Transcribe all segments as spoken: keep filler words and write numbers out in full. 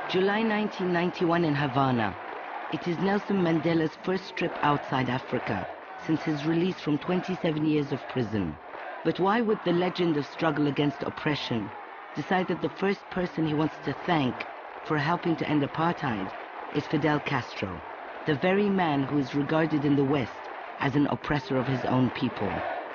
July nineteen ninety-one in Havana. It is Nelson Mandela's first trip outside Africa since his release from twenty-seven years of prison. But why would the legend of struggle against oppression decide that the first person he wants to thank for helping to end apartheid is Fidel Castro, the very man who is regarded in the West as an oppressor of his own people?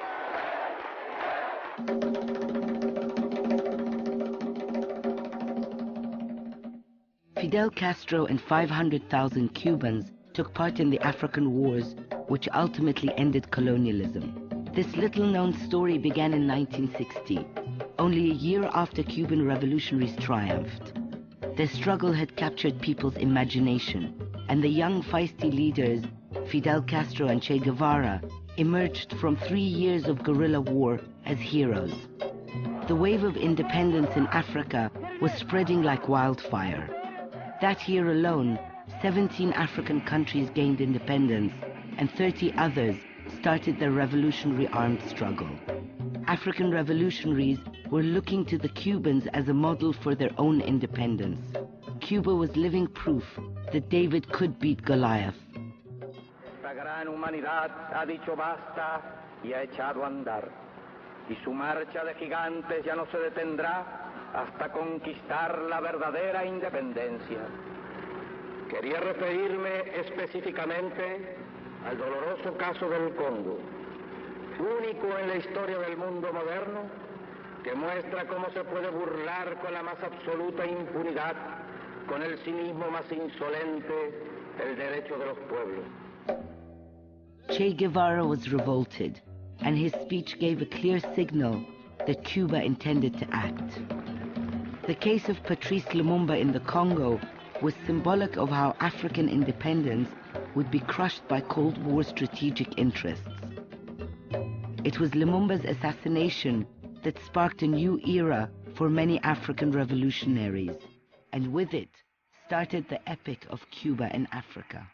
Fidel Castro and five hundred thousand Cubans took part in the African wars, which ultimately ended colonialism. This little-known story began in nineteen sixty, only a year after Cuban revolutionaries triumphed. Their struggle had captured people's imagination, and the young, feisty leaders, Fidel Castro and Che Guevara, emerged from three years of guerrilla war as heroes. The wave of independence in Africa was spreading like wildfire. That year alone, seventeen African countries gained independence, and thirty others started their revolutionary armed struggle. African revolutionaries were looking to the Cubans as a model for their own independence. Cuba was living proof that David could beat Goliath. La gran humanidad ha dicho basta y ha echado a andar, y su marcha de gigantes ya no se detendrá hasta conquistar la verdadera independencia. Quería referirme específicamente al doloroso caso del Congo, único en la historia del mundo moderno, que muestra cómo se puede burlar con la más absoluta impunidad, con el cinismo más insolente, el derecho de los pueblos. Che Guevara was revolted, and his speech gave a clear signal that Cuba intended to act. The case of Patrice Lumumba in the Congo was symbolic of how African independence would be crushed by Cold War strategic interests. It was Lumumba's assassination that sparked a new era for many African revolutionaries, and with it started the epic of Cuba and Africa.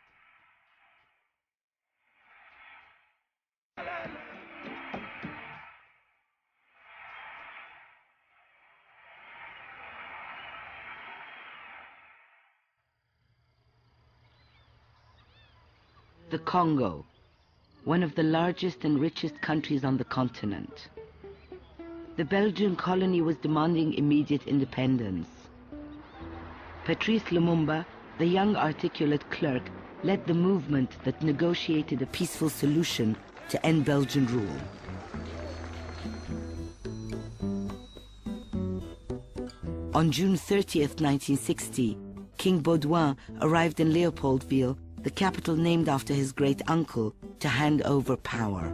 The Congo, one of the largest and richest countries on the continent. The Belgian colony was demanding immediate independence. Patrice Lumumba, the young articulate clerk, led the movement that negotiated a peaceful solution to end Belgian rule. On June thirtieth, nineteen sixty, King Baudouin arrived in Leopoldville, the capital named after his great uncle, to hand over power.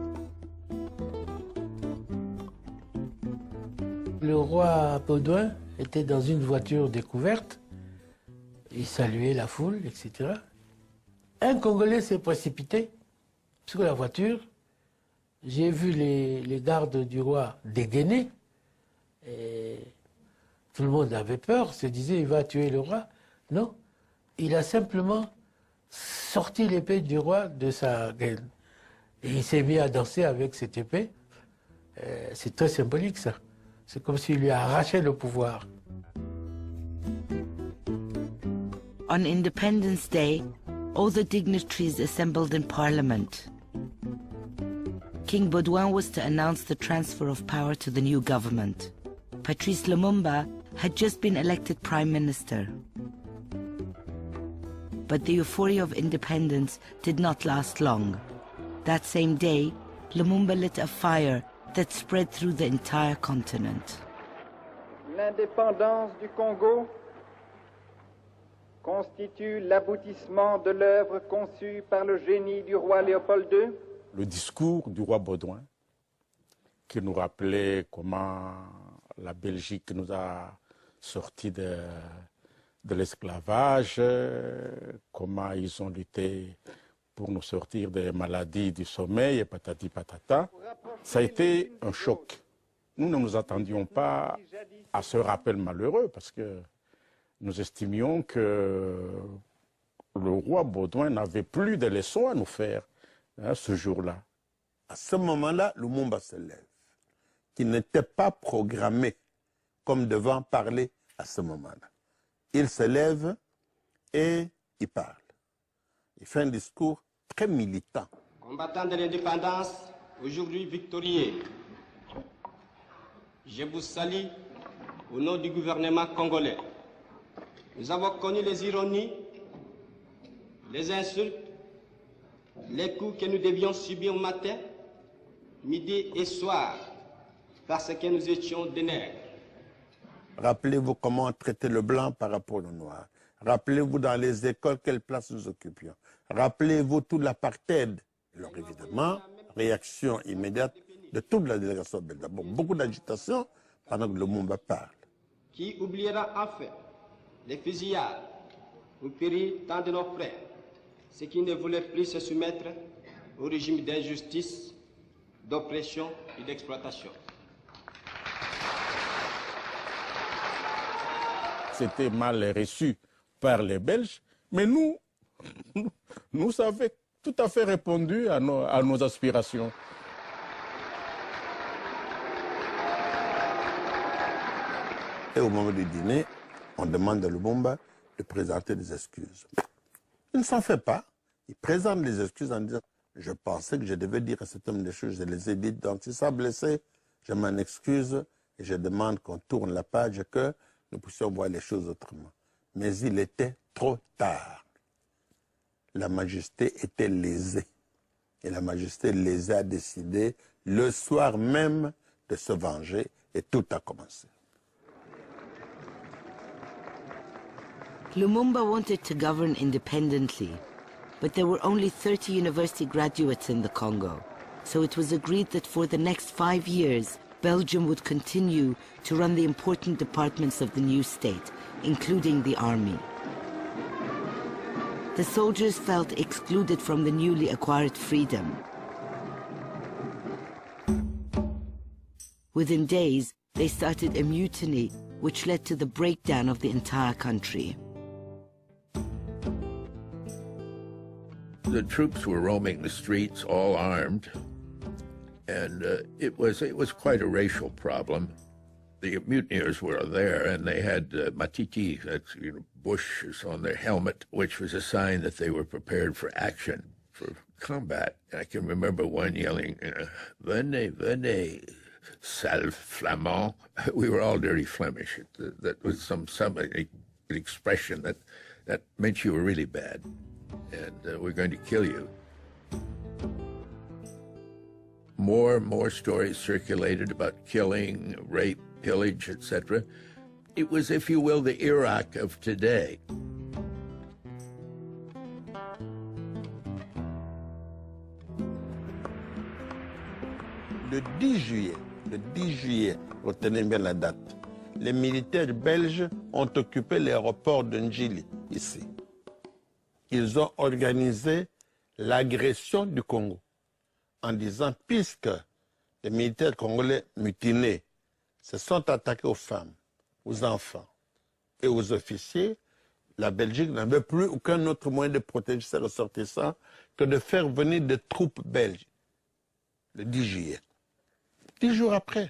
Le roi Baudouin était dans une voiture découverte. Il saluait la foule, et cetera. Un Congolais s'est précipité sur la voiture. J'ai vu les, les gardes du roi dégainer. Et tout le monde avait peur, se disait il va tuer le roi. Non, il a simplement sorti l'épée du roi de sa gaine. Et il s'est mis à danser avec cette épée. Euh, c'est très symbolique, ça. C'est comme s'il lui a arraché le pouvoir. On Independence Day, all the dignitaries assembled in Parliament. King Baudouin was to announce the transfer of power to the new government. Patrice Lumumba had just been elected Prime Minister. But the euphoria of independence did not last long. That same day, Lumumba lit a fire that spread through the entire continent. L'indépendance du Congo constitue l'aboutissement de l'œuvre conçue par le génie du roi Léopold deux. Le discours du roi Baudouin, qui nous rappelait comment la Belgique nous a sortis de, de l'esclavage, comment ils ont lutté pour nous sortir des maladies du sommeil et patati patata. Ça a été un choc. Nous ne nous attendions pas à ce rappel malheureux parce que nous estimions que le roi Baudouin n'avait plus de leçons à nous faire hein, ce jour-là. À ce moment-là, Lumumba se lève, qui n'était pas programmé comme devant parler à ce moment-là. il se lève et il parle. Il fait un discours très militant. Combattants de l'indépendance, aujourd'hui victorieux, je vous salue au nom du gouvernement congolais. Nous avons connu les ironies, les insultes, les coups que nous devions subir matin, midi et soir, parce que nous étions des nègres. Rappelez-vous comment on traitait le blanc par rapport au noir. Rappelez-vous dans les écoles quelle place nous occupions. Rappelez-vous tout l'apartheid. Alors évidemment, réaction immédiate de toute la délégation belge. D'abord, beaucoup d'agitation pendant que Lumumba parle. Qui oubliera enfin les fusillades où périt tant de nos frères, ceux qui ne voulaient plus se soumettre au régime d'injustice, d'oppression et d'exploitation. C'était mal reçu par les Belges, mais nous, nous avons tout à fait répondu à nos, à nos aspirations. Et au moment du dîner, on demande à Lumumba de présenter des excuses. Il ne s'en fait pas. Il présente les excuses en disant « Je pensais que je devais dire à cet homme des choses, je les ai dites, donc si ça a blessé, je m'en excuse et je demande qu'on tourne la page et que nous puissions voir les choses autrement. » Mais il était trop tard. La majesté était lésée. Et la majesté lésée a décidé le soir même de se venger et tout a commencé. Lumumba wanted to govern independently, but there were only thirty university graduates in the Congo, so it was agreed that for the next five years, Belgium would continue to run the important departments of the new state, including the army. The soldiers felt excluded from the newly acquired freedom. Within days, they started a mutiny, which led to the breakdown of the entire country. The troops were roaming the streets, all armed, and uh, it was it was quite a racial problem. The mutineers were there, and they had uh, matiti, that's you know, bushes on their helmet, which was a sign that they were prepared for action, for combat. I can remember one yelling, uh, "Venez, venez, sale flamand." We were all dirty Flemish. It, that was some some an expression that that meant you were really bad, and uh, we're going to kill you. More and more stories circulated about killing, rape, pillage, et cetera. It was, if you will, the Iraq of today. Le dix juillet, le dix juillet, retenez bien la date, les militaires belges ont occupé l'aéroport de Njili, ici. Ils ont organisé l'agression du Congo en disant, puisque les militaires congolais mutinés se sont attaqués aux femmes, aux enfants et aux officiers, la Belgique n'avait plus aucun autre moyen de protéger ses ressortissants que de faire venir des troupes belges, le dix juillet. Dix jours après.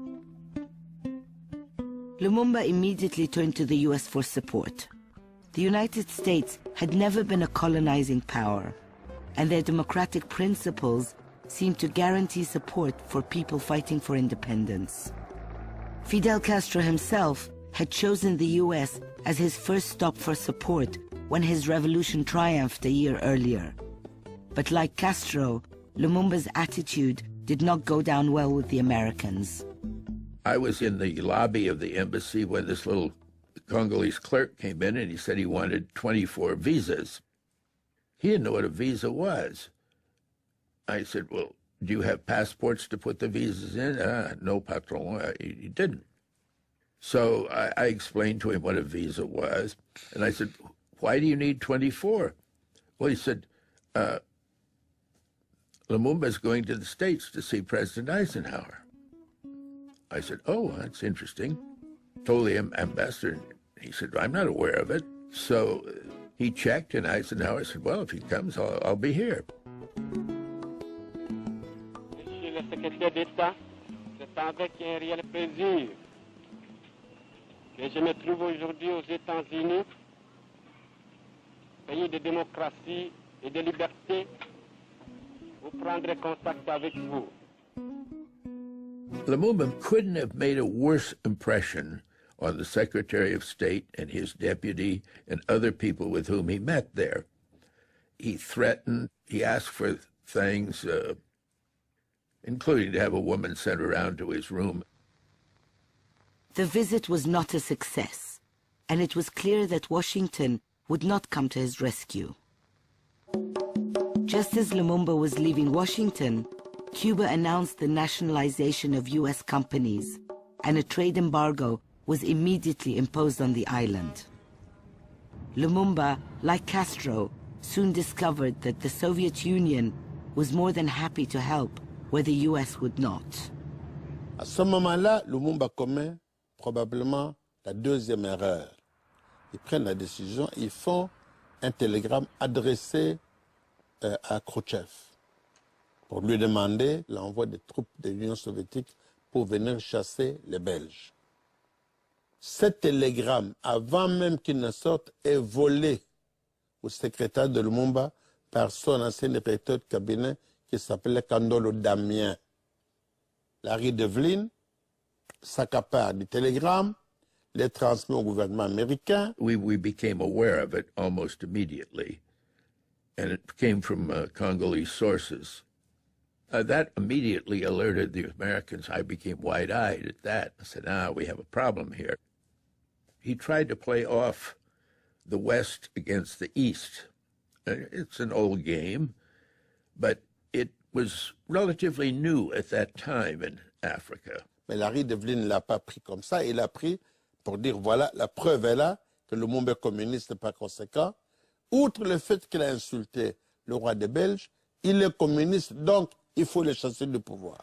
Lumumba immediately turned to the U S for support. The United States had never been a colonizing power, and their democratic principles seemed to guarantee support for people fighting for independence. Fidel Castro himself had chosen the U S as his first stop for support when his revolution triumphed a year earlier. But like Castro, Lumumba's attitude did not go down well with the Americans. I was in the lobby of the embassy when this little Congolese clerk came in and he said he wanted twenty-four visas. He didn't know what a visa was. I said, well, do you have passports to put the visas in? Ah, no, patron. He didn't. So I, I explained to him what a visa was. And I said, why do you need twenty-four? Well, he said, uh, Lumumba's going to the States to see President Eisenhower. I said, oh, that's interesting. Told the ambassador. He said, I'm not aware of it. So he checked, and Eisenhower said, well, if he comes, I'll, I'll be here. Monsieur le secrétaire d'État, c'est avec un réel plaisir que je me trouve aujourd'hui aux États-Unis, pays de démocratie et de liberté, pour prendre contact avec vous. Lumumba couldn't have made a worse impression on the Secretary of State and his deputy and other people with whom he met there. He threatened, he asked for things, uh, including to have a woman sent around to his room. The visit was not a success, and it was clear that Washington would not come to his rescue. Just as Lumumba was leaving Washington, Cuba announced the nationalization of U S companies, and a trade embargo was immediately imposed on the island. Lumumba, like Castro, soon discovered that the Soviet Union was more than happy to help where the U S would not. À ce moment-là, Lumumba commet probablement la deuxième erreur. Ils prennent la décision, ils font un télégramme adressé euh, à Khrouchtchev pour lui demander l'envoi des troupes de l'Union soviétique pour venir chasser les Belges. Ce télégramme, avant même qu'il ne sorte, est volé au secrétaire de Lumumba par son ancien directeur de cabinet qui s'appelait Kandolo Damien. Larry Devlin s'accapare du télégramme, les transmet au gouvernement américain. We, we became aware of it almost immediately, and it came from uh, Congolese sources. Uh, that immediately alerted the Americans. I became wide-eyed at that. I said, ah, we have a problem here. He tried to play off the West against the East. Uh, it's an old game, but it was relatively new at that time in Africa. Mais Larry Devlin ne l'a pas pris comme ça, il l'a pris pour dire, voilà, la preuve est là, que le Lumumba est communiste par conséquent. Outre le fait qu'il a insulté le roi des Belges, il est communiste, donc il faut le chasser du pouvoir.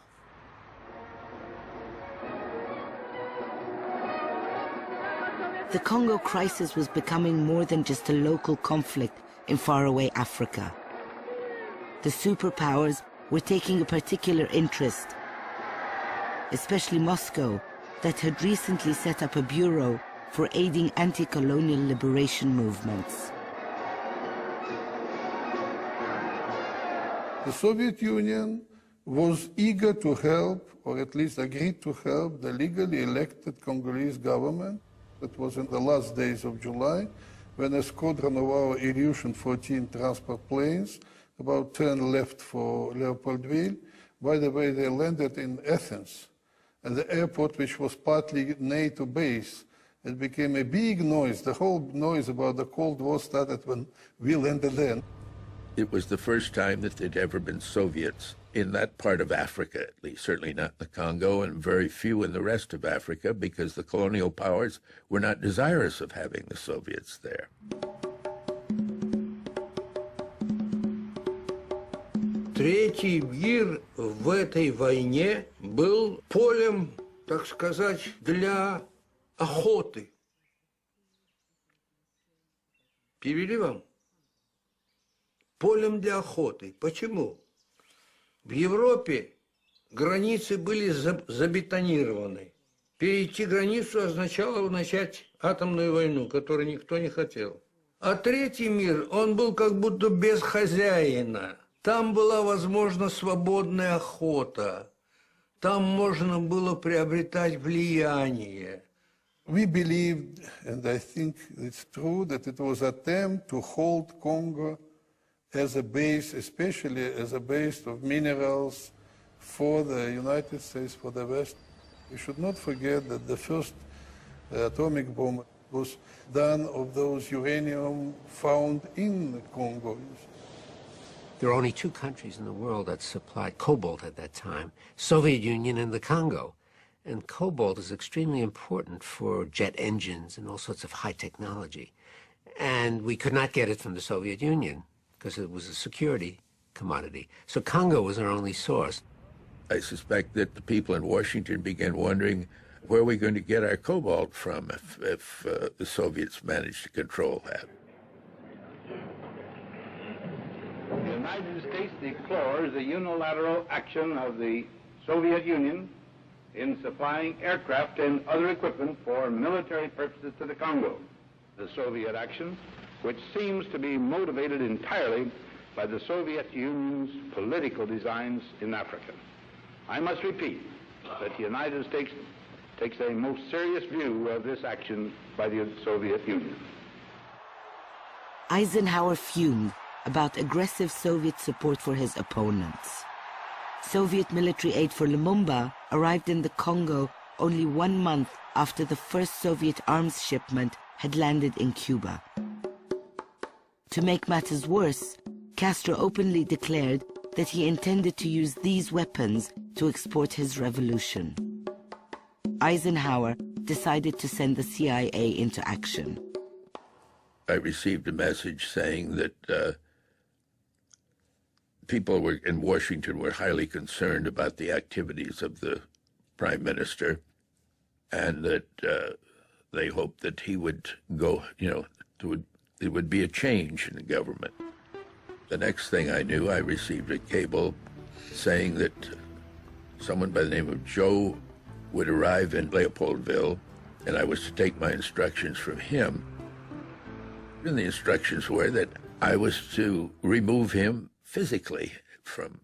The Congo crisis was becoming more than just a local conflict in faraway Africa. The superpowers were taking a particular interest, especially Moscow, that had recently set up a bureau for aiding anti-colonial liberation movements. The Soviet Union was eager to help, or at least agreed to help, the legally elected Congolese government. It was in the last days of July, when a squadron of our Ilyushin fourteen transport planes, about ten left for Leopoldville. By the way, they landed in Athens, at the airport, which was partly NATO base. It became a big noise. The whole noise about the Cold War started when we landed there. It was the first time that there'd ever been Soviets in that part of Africa, at least, certainly not the Congo, and very few in the rest of Africa, because the colonial powers were not desirous of having the Soviets there. Третий мир в этой войне был полем, так сказать, для охоты. Перевели вам? Полем для охоты. Почему? В Европе границы были забетонированы. Перейти границу означало начать атомную войну, которую никто не хотел. А третий мир, он был как будто без хозяина. Там была возможна свободная охота. Там можно было приобретать влияние. We believed, and I think it's true, that it was an attempt to hold Congo as a base, especially as a base of minerals for the United States, for the West. We should not forget that the first uh, atomic bomb was done of those uranium found in Congo. There were only two countries in the world that supplied cobalt at that time, Soviet Union and the Congo. And cobalt is extremely important for jet engines and all sorts of high technology. And we could not get it from the Soviet Union because it was a security commodity. So Congo was our only source. I suspect that the people in Washington began wondering, where are we going to get our cobalt from if, if uh, the Soviets managed to control that? The United States deplores the unilateral action of the Soviet Union in supplying aircraft and other equipment for military purposes to the Congo. The Soviet action, which seems to be motivated entirely by the Soviet Union's political designs in Africa. I must repeat that the United States takes a most serious view of this action by the Soviet Union. Eisenhower fumed about aggressive Soviet support for his opponents. Soviet military aid for Lumumba arrived in the Congo only one month after the first Soviet arms shipment had landed in Cuba. To make matters worse, Castro openly declared that he intended to use these weapons to export his revolution. Eisenhower decided to send the C I A into action. I received a message saying that uh, people were in Washington were highly concerned about the activities of the prime minister, and that uh, they hoped that he would go, you know, to, it would be a change in the government. The next thing I knew, I received a cable saying that someone by the name of Joe would arrive in Leopoldville, and I was to take my instructions from him. And the instructions were that I was to remove him physically from,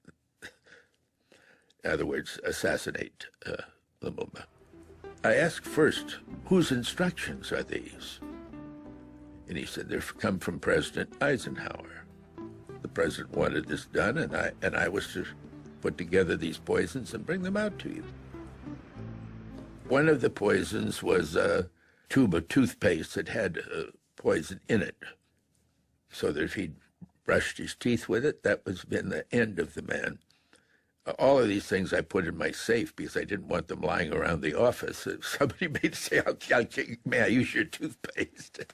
in other words, assassinate uh, Lumumba. I asked first, whose instructions are these? And he said, they've come from President Eisenhower. The president wanted this done, and I, and I was to put together these poisons and bring them out to you. One of the poisons was a tube of toothpaste that had uh, poison in it, so that if he'd brushed his teeth with it, that was been the end of the man. Uh, all of these things I put in my safe because I didn't want them lying around the office. If somebody may say, I'll, I'll, may I use your toothpaste?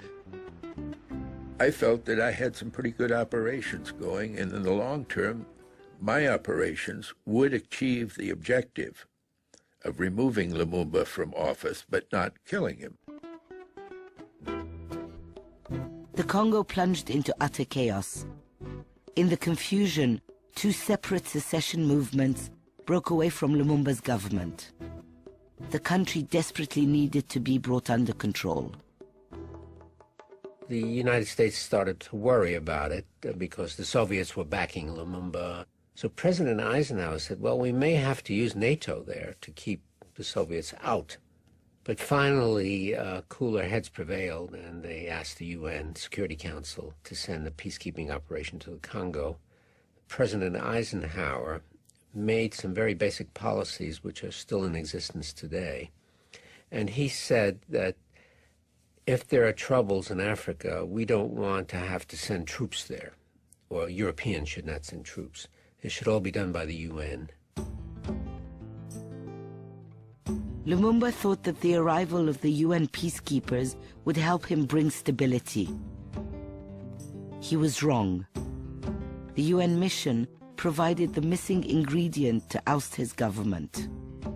I felt that I had some pretty good operations going, and in the long term, my operations would achieve the objective of removing Lumumba from office, but not killing him. The Congo plunged into utter chaos. In the confusion, two separate secession movements broke away from Lumumba's government. The country desperately needed to be brought under control. The United States started to worry about it because the Soviets were backing Lumumba. So President Eisenhower said, well, we may have to use NATO there to keep the Soviets out. But finally, uh, cooler heads prevailed, and they asked the U N Security Council to send a peacekeeping operation to the Congo. President Eisenhower made some very basic policies which are still in existence today. And he said that if there are troubles in Africa, we don't want to have to send troops there, or Europeans should not send troops. It should all be done by the U N. Lumumba thought that the arrival of the U N peacekeepers would help him bring stability. He was wrong. The U N mission provided the missing ingredient to oust his government.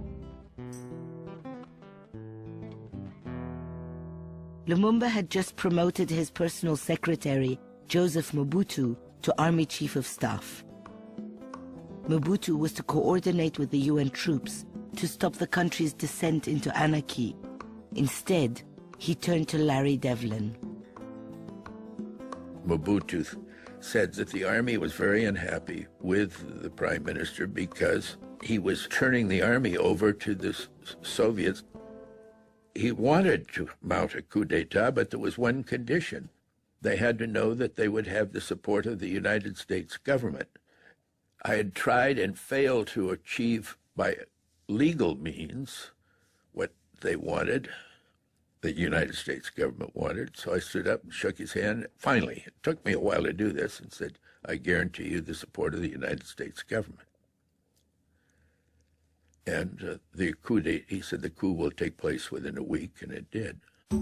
Lumumba had just promoted his personal secretary, Joseph Mobutu, to Army Chief of Staff. Mobutu was to coordinate with the U N troops to stop the country's descent into anarchy. Instead, he turned to Larry Devlin. Mobutu said that the army was very unhappy with the prime minister because he was turning the army over to the Soviets. He wanted to mount a coup d'etat, but there was one condition. They had to know that they would have the support of the United States government. I had tried and failed to achieve by legal means what they wanted, the United States government wanted. So I stood up and shook his hand. Finally, it took me a while to do this, and said, I guarantee you the support of the United States government. And uh, the coup, de, he said the coup will take place within a week, and it did.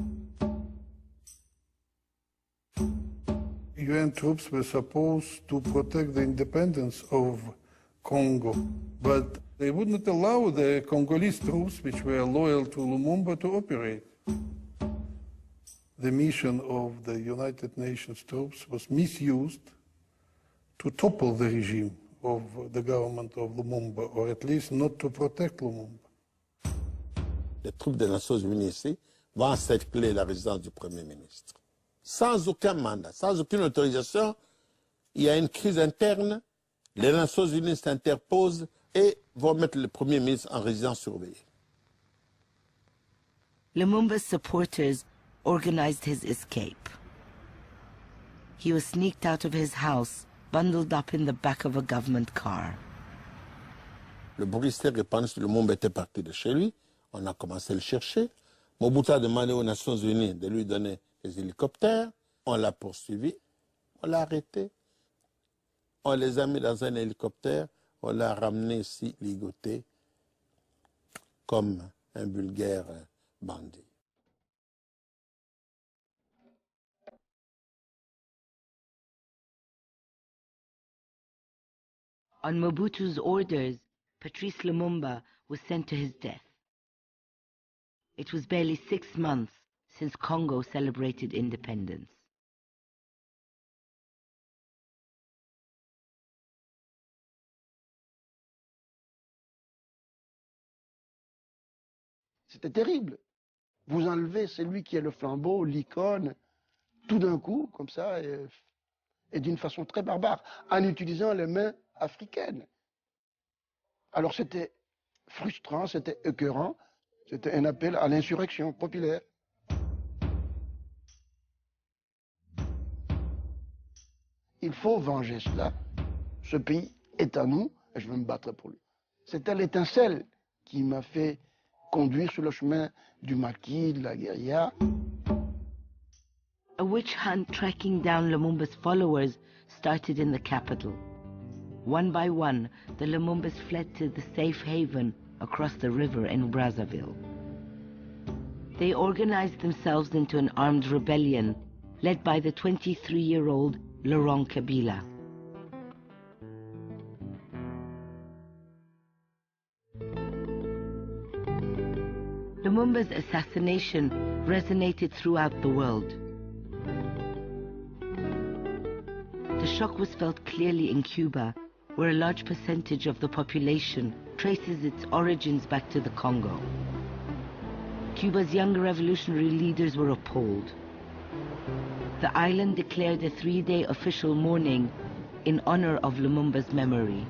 U N troops were supposed to protect the independence of Congo, but they would not allow the Congolese troops, which were loyal to Lumumba, to operate. The mission of the United Nations troops was misused to topple the regime of the government of Lumumba, or at least not to protect Lumumba. Les troupes des Nations Unies ici vont encercler la résidence du Premier ministre. Sans aucun mandat, sans aucune autorisation, il y a une crise interne, les Nations Unies s'interposent et vont mettre le Premier ministre en résidence surveillée. Lumumba's supporters organized his escape. He was sneaked out of his house, bundled up in the back of a government car. Le bruit s'est répandu, Lumumba était parti de chez lui, on a commencé à le chercher. Mobutu a demandé aux Nations Unies de lui donner des hélicoptères, on l'a poursuivi, on l'a arrêté, on les a mis dans un hélicoptère, on l'a ramené ici, ligoté, comme un vulgaire bandit. On Mobutu's orders, Patrice Lumumba was sent to his death. It was barely six months since Congo celebrated independence. C'était terrible. Vous enlevez celui qui est le flambeau, l'icône, tout d'un coup, comme ça, et, et d'une façon très barbare, en utilisant les mains africaines. Alors c'était frustrant, c'était écœurant, c'était un appel à l'insurrection populaire. Il faut venger cela. Ce pays est à nous et je vais me battre pour lui. C'était l'étincelle qui m'a fait conduire sur le chemin du maquis, de la guérilla. A witch hunt tracking down Lumumba's followers started in the capital. One by one, the Lumumbas fled to the safe haven across the river in Brazzaville. They organized themselves into an armed rebellion led by the twenty-three-year-old Laurent Kabila. Lumumba's assassination resonated throughout the world. The shock was felt clearly in Cuba, where a large percentage of the population traces its origins back to the Congo. Cuba's young revolutionary leaders were appalled. The island declared a three-day official mourning in honor of Lumumba's memory.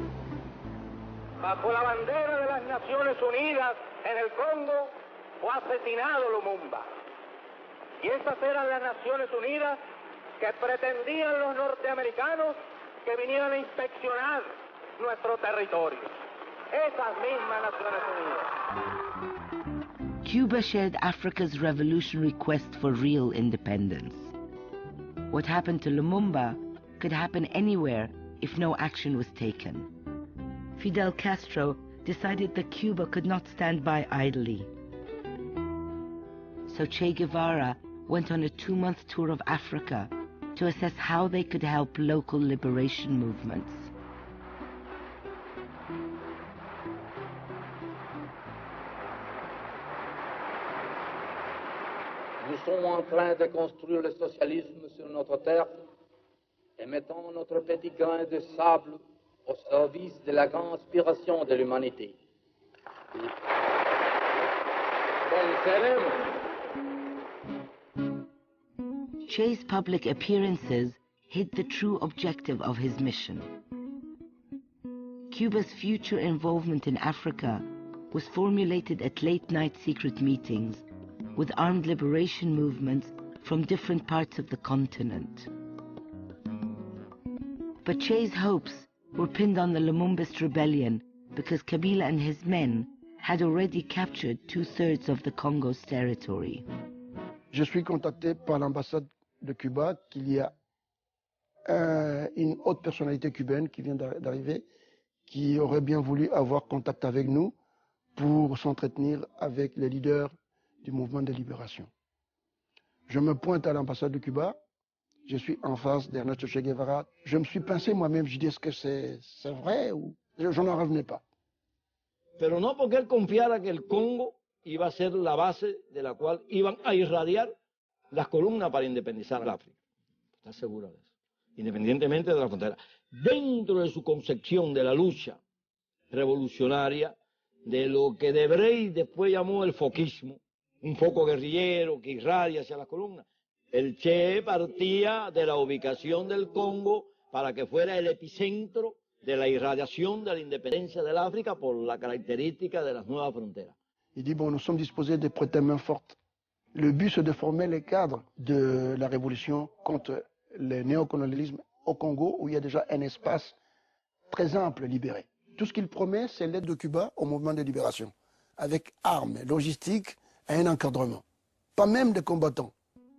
Bajo la bandera de las Naciones Unidas en el Congo fue asesinado Lumumba. Y esas eran las Naciones Unidas que pretendían los norteamericanos que vinieran a inspeccionar nuestro territorio. Esas mismas Naciones Unidas. Cuba shared Africa's revolutionary quest for real independence. What happened to Lumumba could happen anywhere if no action was taken. Fidel Castro decided that Cuba could not stand by idly. So Che Guevara went on a two-month tour of Africa to assess how they could help local liberation movements. Nous sommes en train de construire le socialisme sur notre terre et mettons notre petit grain de sable au service de la grande inspiration de l'humanité. Che's public appearances hid the true objective of his mission. Cuba's future involvement in Africa was formulated at late-night secret meetings with armed liberation movements from different parts of the continent. But Che's hopes were pinned on the Lumumbist rebellion because Kabila and his men had already captured two-thirds of the Congo's territory. Je suis contacté par l'ambassade de Cuba qu'il y a un, une haute personnalité cubaine qui vient d'arriver, qui aurait bien voulu avoir contact avec nous pour s'entretenir avec les leaders du mouvement de libération. Je me pointe à l'ambassade de Cuba, je suis en face d'Ernesto Che Guevara. Je me suis pincé moi-même, je dis est-ce que c'est vrai ou je n'en revenais pas. Pero no porque él confiara que el Congo iba a ser la base de la cual iban a irradiar las columnas para independizar la África. ¿Estás seguro de eso? independientemente de la frontera. Dentro de su concepción de la lucha revolucionaria, de lo que Debrey después llamó el foquismo, un foco guerrillero que irradia hacia las columnas, el Che partía de la ubicación del Congo para que fuera el epicentro de la irradiación de la independencia del África por la característica de las nuevas fronteras. Il dit, bon, nous sommes disposés de prêter main forte. Le but, c'est de former les cadres de la révolution contre le néocolonialisme au Congo, où il y a déjà un espace très ample libéré. Tout ce qu'il promet, c'est l'aide de Cuba au mouvement de libération, avec armes, logistique et un encadrement. Pas même de combattants.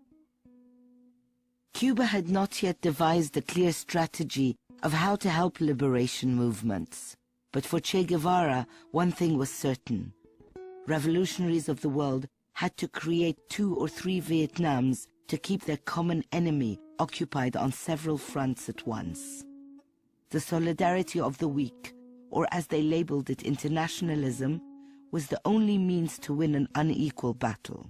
Cuba had not yet devised a clear strategy of how to help liberation movements. But for Che Guevara, one thing was certain. Revolutionaries of the world had to create two or three Vietnams to keep their common enemy occupied on several fronts at once. The solidarity of the weak, or as they labeled it, internationalism, was the only means to win an unequal battle.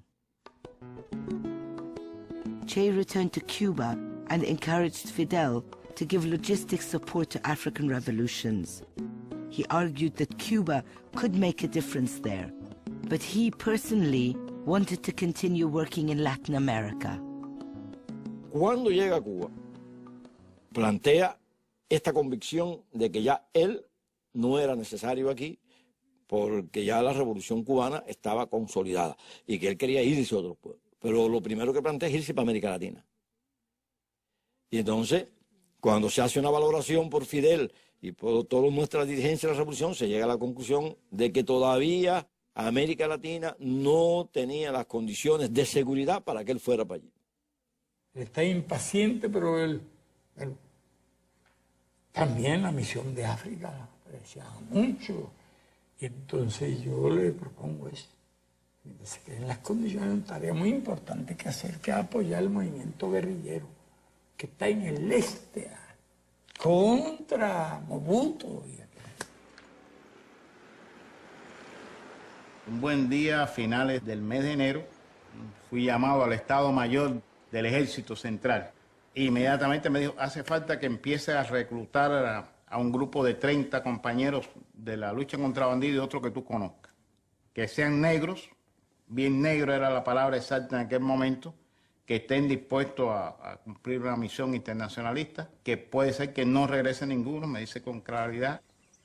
Che returned to Cuba and encouraged Fidel to give logistic support to African revolutions. He argued that Cuba could make a difference there, but he personally wanted to continue working in Latin America. Cuando llega a Cuba, plantea esta convicción de que ya él no era necesario aquí porque ya la revolución cubana estaba consolidada y que él quería irse a otros pueblos. Pero lo primero que plantea es irse para América Latina. Y entonces, cuando se hace una valoración por Fidel y por toda nuestra dirigencia de la revolución, se llega a la conclusión de que todavía América Latina no tenía las condiciones de seguridad para que él fuera para allí. Está impaciente, pero él, él también la misión de África le decía mucho. Y entonces yo le propongo eso. Dice que en las condiciones de una tarea muy importante que hacer, que apoyar el movimiento guerrillero que está en el este contra Mobutu. Un buen día, a finales del mes de enero, fui llamado al Estado Mayor del Ejército Central. Inmediatamente me dijo, hace falta que empiece a reclutar a, a un grupo de treinta compañeros de la lucha contra bandidos y otros que tú conozcas. Que sean negros, bien negro era la palabra exacta en aquel momento, que estén dispuestos a, a cumplir una misión internacionalista, que puede ser que no regrese ninguno, me dice con claridad.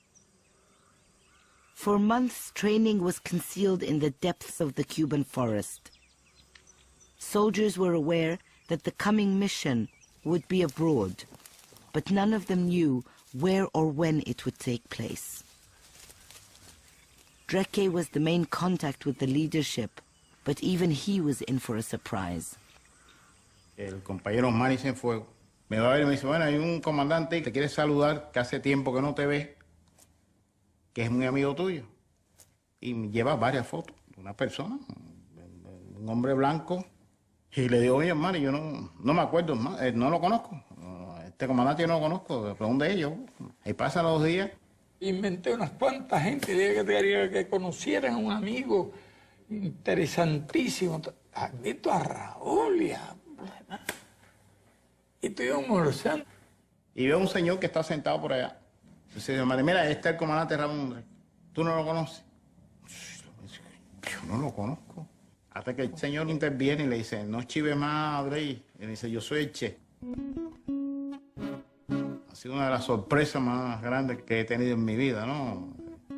For months, training was concealed in the depths of the Cuban forest. Soldiers were aware that the coming mission would be abroad, but none of them knew where or when it would take place. Dreke was the main contact with the leadership, but even he was in for a surprise. El compañero Mari Cienfuegos me va a ver y me dice, bueno, hay un comandante que te quiere saludar, que hace tiempo que no te ve, que es muy amigo tuyo. Y me lleva varias fotos de una persona, un hombre blanco. Y le digo, oye, hermano, yo no, no me acuerdo, no lo conozco. Este comandante yo no lo conozco, ¿de dónde es yo? Y pasan los días. Inventé unas cuantas gente, dije que quería que conocieran a un amigo interesantísimo. Invito a Raúl y a... Y estoy almorzando. Y veo un señor que está sentado por allá. Dice, mira, este es el comandante Ramón. ¿Tú no lo conoces? Yo no lo conozco. Hasta que el señor interviene y le dice, no chive más, Drey. Y le dice, yo soy el Che. Ha sido una de las sorpresas más grandes que he tenido en mi vida, ¿no?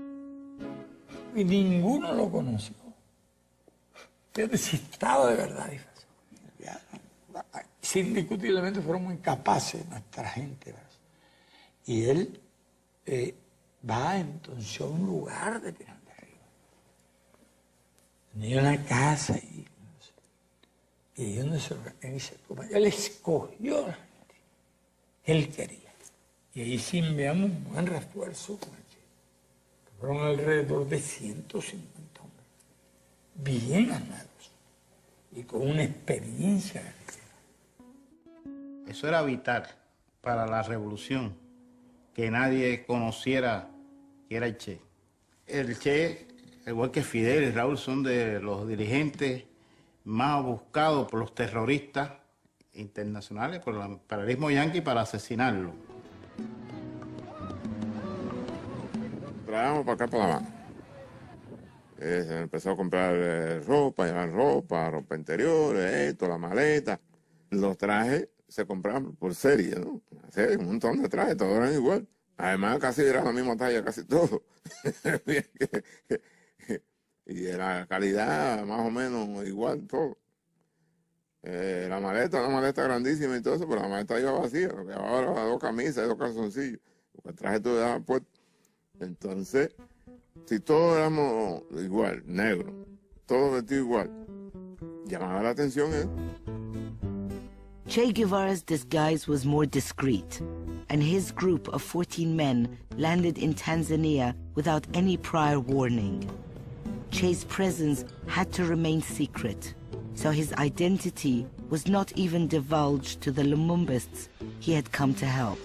Y ninguno lo conoció. Yo necesitaba de verdad. Indiscutiblemente fueron muy capaces nuestra gente. ¿Verdad? Y él eh, va entonces a un lugar de Pirán de Arriba. Tenía una casa y, y ahí donde se organiza. Él escogió la gente que él quería. Y ahí sí enviamos un buen refuerzo con el Che. Fueron alrededor de ciento cincuenta hombres. Bien armados. Y con una experiencia. Eso era vital para la revolución, que nadie conociera que era el Che. El Che, igual que Fidel y Raúl, son de los dirigentes más buscados por los terroristas internacionales por el imperialismo yanqui para asesinarlo. Traíamos para acá, para La Habana. Eh, se empezó a comprar eh, ropa, llevar ropa, ropa interior, esto, la maleta. Los trajes se compraban por serie, ¿no? Serie, un montón de trajes, todos eran igual. Además, casi era la misma talla, casi todo. Y la calidad más o menos igual, todo. Eh, la maleta, una maleta grandísima y todo eso, pero la maleta iba vacía, lo que llevaba era dos camisas y dos calzoncillos, porque el traje todo estaba puesto. Entonces, si todos éramos igual, negros, todos vestidos igual, llamaba la atención, ¿eh? Che Guevara's disguise was more discreet, and his group of fourteen men landed in Tanzania without any prior warning. Che's presence had to remain secret, so his identity was not even divulged to the Lumumbists he had come to help.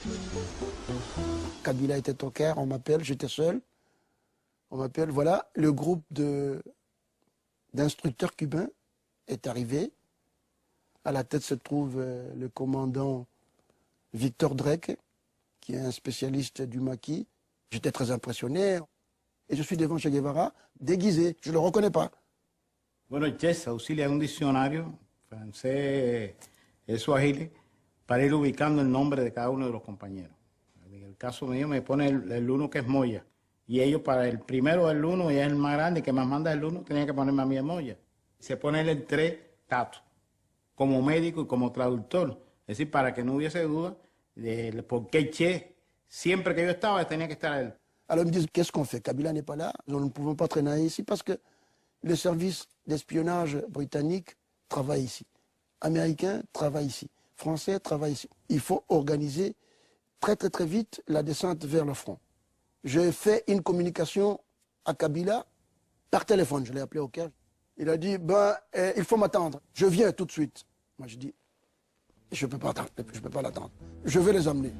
Kabila était au Caire, on m'appelle, j'étais seul. On m'appelle, voilà, le groupe de, d'instructeurs cubains est arrivé. À la tête se trouve euh, le commandant Victor Drake, qui est un spécialiste du maquis. J'étais très impressionné. Et je suis devant Che Guevara, déguisé, je ne le reconnais pas. Bueno, el Che se auxilia de un diccionario francés, el suajili, para ir ubicando el nombre de cada uno de los compañeros. En el caso mío me pone el, el uno que es Moya. Y ellos para el primero del uno, y es el más grande, que más manda el uno, tenía que ponerme a mí el Moya. Se pone el tres, Tato, como médico y como traductor. Es decir, para que no hubiese duda de por qué Che, siempre que yo estaba, tenía que estar él. Alors ils me disent, qu'est-ce qu'on fait? Kabila n'est pas là, nous ne pouvons pas traîner ici parce que le service d'espionnage britannique travaille ici. Américain travaille ici. Français travaille ici. Il faut organiser très très très vite la descente vers le front. J'ai fait une communication à Kabila par téléphone, je l'ai appelé au Caire. Il a dit, ben, eh, il faut m'attendre, je viens tout de suite. Moi je dis, je ne peux pas attendre, je peux pas l'attendre, je vais les amener.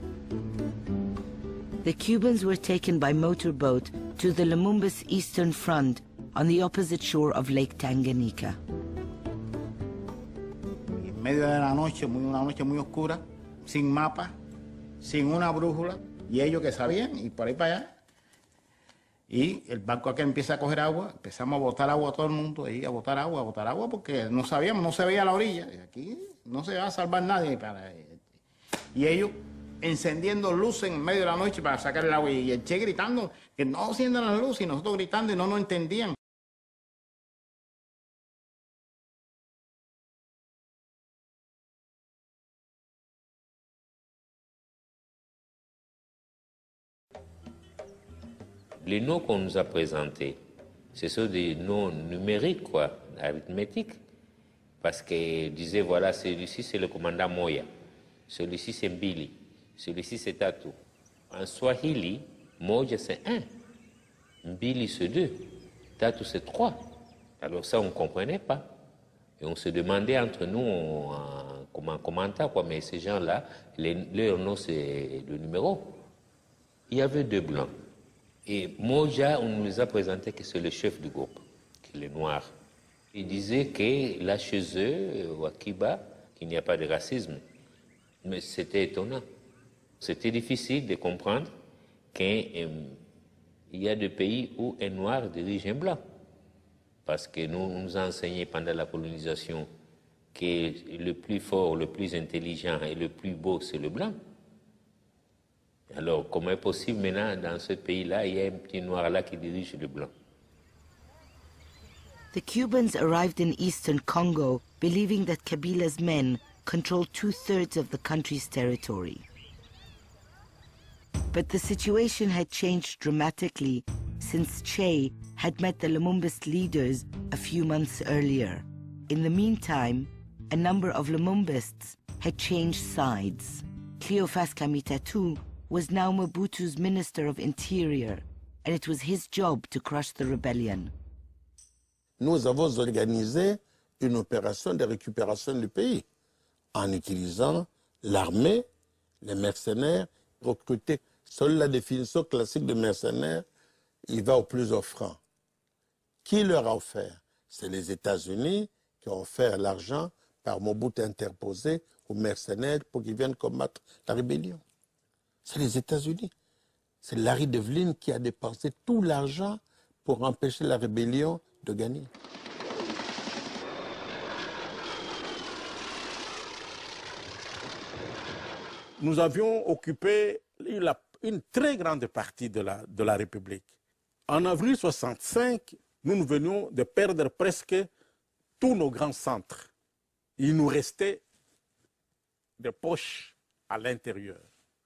The Cubans were taken by motorboat to the Lumumba's Eastern Front on the opposite shore of Lake Tanganyika. En medio de la noche, muy, una noche muy oscura, sin mapa, sin una brújula, y ellos que sabían, y por ahí para allá. Y el barco acá empieza a coger agua, empezamos a botar agua a todo el mundo, ahí a botar agua, a botar agua, porque no sabíamos, no se veía la orilla, y aquí no se va a salvar nadie. Para, y ellos encendiendo luces en medio de la noche para sacar el agua, y el Che gritando que no enciendan las luces, y nosotros gritando y no nos entendían. Les noms qu'on nous a présentés, ce sont des noms numériques, quoi, arithmétiques. Parce qu'ils disaient, voilà, celui-ci c'est le commandant Moya, celui-ci c'est Mbili, celui-ci c'est Tatu. En Swahili, Moya c'est un, Mbili c'est deux, Tatu c'est trois. Alors ça, on ne comprenait pas. Et on se demandait entre nous, on, en, comme en commentaire, quoi, mais ces gens-là, leur nom c'est le numéro. Il y avait deux blancs. Et Moja, on nous les a présentés que c'est le chef du groupe, qui est le noir. Il disait que là, chez eux, à Cuba, qu'il n'y a pas de racisme. Mais c'était étonnant. C'était difficile de comprendre qu'il y a des pays où un noir dirige un blanc. Parce que nous, on nous a enseigné pendant la colonisation que le plus fort, le plus intelligent et le plus beau, c'est le blanc. Alors, comment est possible maintenant, dans ce pays-là, il y a un petit noir là qui dirige le blanc? The Cubans arrived in eastern Congo believing that Kabila's men controlled two-thirds of the country's territory. But the situation had changed dramatically since Che had met the Lumumbist leaders a few months earlier. In the meantime, a number of Lumumbists had changed sides. Cleophas Kamitatu was now Mobutu's Minister of Interior, and it was his job to crush the rebellion. Nous avons organisé une opération de récupération du pays en utilisant l'armée, les mercenaires, recrutés. Seule la définition classique de mercenaire, il va au plus offrant. Qui leur a offert? C'est les États-Unis qui ont offert l'argent par Mobutu interposé aux mercenaires pour qu'ils viennent combattre la rébellion. C'est les États-Unis. C'est Larry Devlin qui a dépensé tout l'argent pour empêcher la rébellion de gagner. Nous avions occupé la, une très grande partie de la, de la République. En avril soixante-cinq, nous, nous venions de perdre presque tous nos grands centres. Il nous restait des poches à l'intérieur.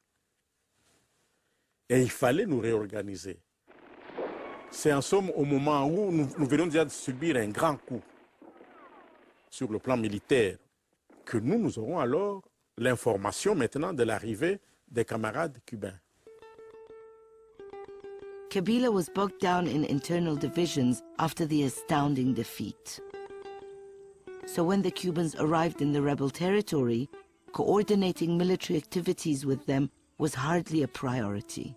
Et il fallait nous réorganiser. C'est en somme au moment où nous, nous venions déjà de subir un grand coup sur le plan militaire que nous, nous aurons alors l'information maintenant de l'arrivée des camarades cubains. Kabila was bogged down in internal divisions after the astounding defeat. So when the Cubans arrived in the rebel territory, coordinating military activities with them was hardly a priority.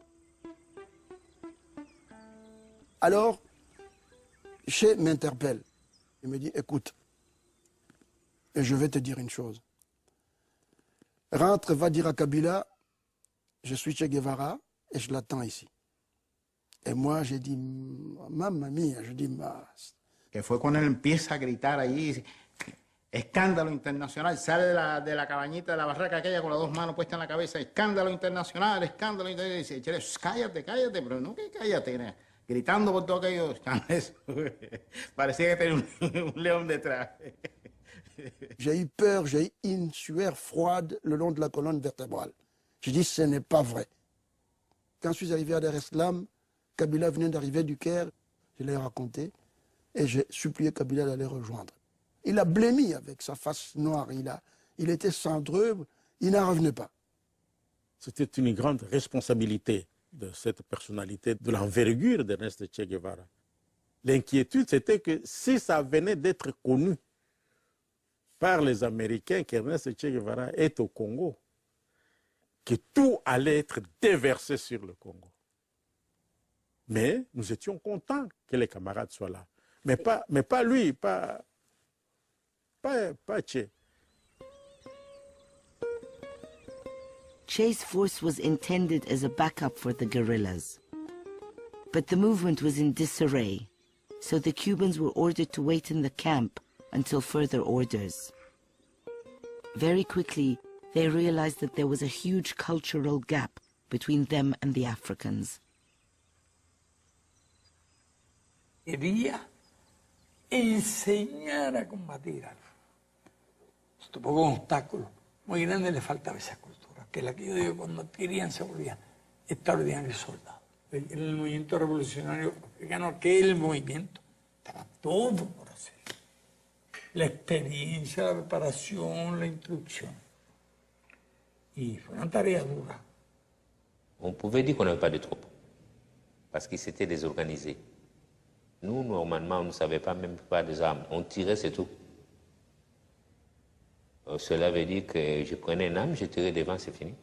Alors, Che m'interpelle. Il me dit, écoute, et je vais te dire une chose. Rentre, va dire à Kabila, je suis Che Guevara et je l'attends ici. Et moi, j'ai dit, mamma mia, je dis, mas. Que fue cuando él empieza a gritar allí, escándalo internacional, sale de la, de la cabañita, de la barraca aquella con las dos manos puestas en la cabeza, escándalo internacional, escándalo internacional, y dice, Che, cállate, cállate, pero no que cállate, ¿no? Gritando por todo aquello, parecía que tenía un, un león detrás. J'ai eu peur, j'ai eu une sueur froide le long de la colonne vertébrale. J'ai dit, ce n'est pas vrai. Quand je suis arrivé à Dar es Salaam, Kabila venait d'arriver du Caire, je l'ai raconté, et j'ai supplié Kabila d'aller rejoindre. Il a blêmi avec sa face noire, il, a, il était cendreux, il n'en revenait pas. C'était une grande responsabilité de cette personnalité, de l'envergure d'Ernest Che Guevara. L'inquiétude, c'était que si ça venait d'être connu par les Américains qu'Ernest Che Guevara est au Congo, que tout allait être déversé sur le Congo. Mais nous étions contents que les camarades soient là. Mais pas, mais pas lui, pas, pas, pas Che. Che's force was intended as a backup for the guerrillas. But the movement was in disarray, so the Cubans were ordered to wait in the camp until further orders. Very quickly, they realized that there was a huge cultural gap between them and the Africans. Quería enseñar a combatir algo. Esto poco un obstáculo muy grande, le faltaba esa cultura, que la que yo digo, cuando adquirían se volvían extraordinarios soldados. En el movimiento revolucionario africano, aquel movimiento, estaba todo por hacer. La experiencia, la preparación, la instrucción. Y fue una tarea dura. On pouvait dire qu'on n'avait pas de troupes, parce qu'ils s'étaient désorganisés. Nous, normalement, on ne savait pas même pas des armes. On tirait, c'est tout. Euh, cela veut dire que je prenais une arme, je tirais devant, c'est fini.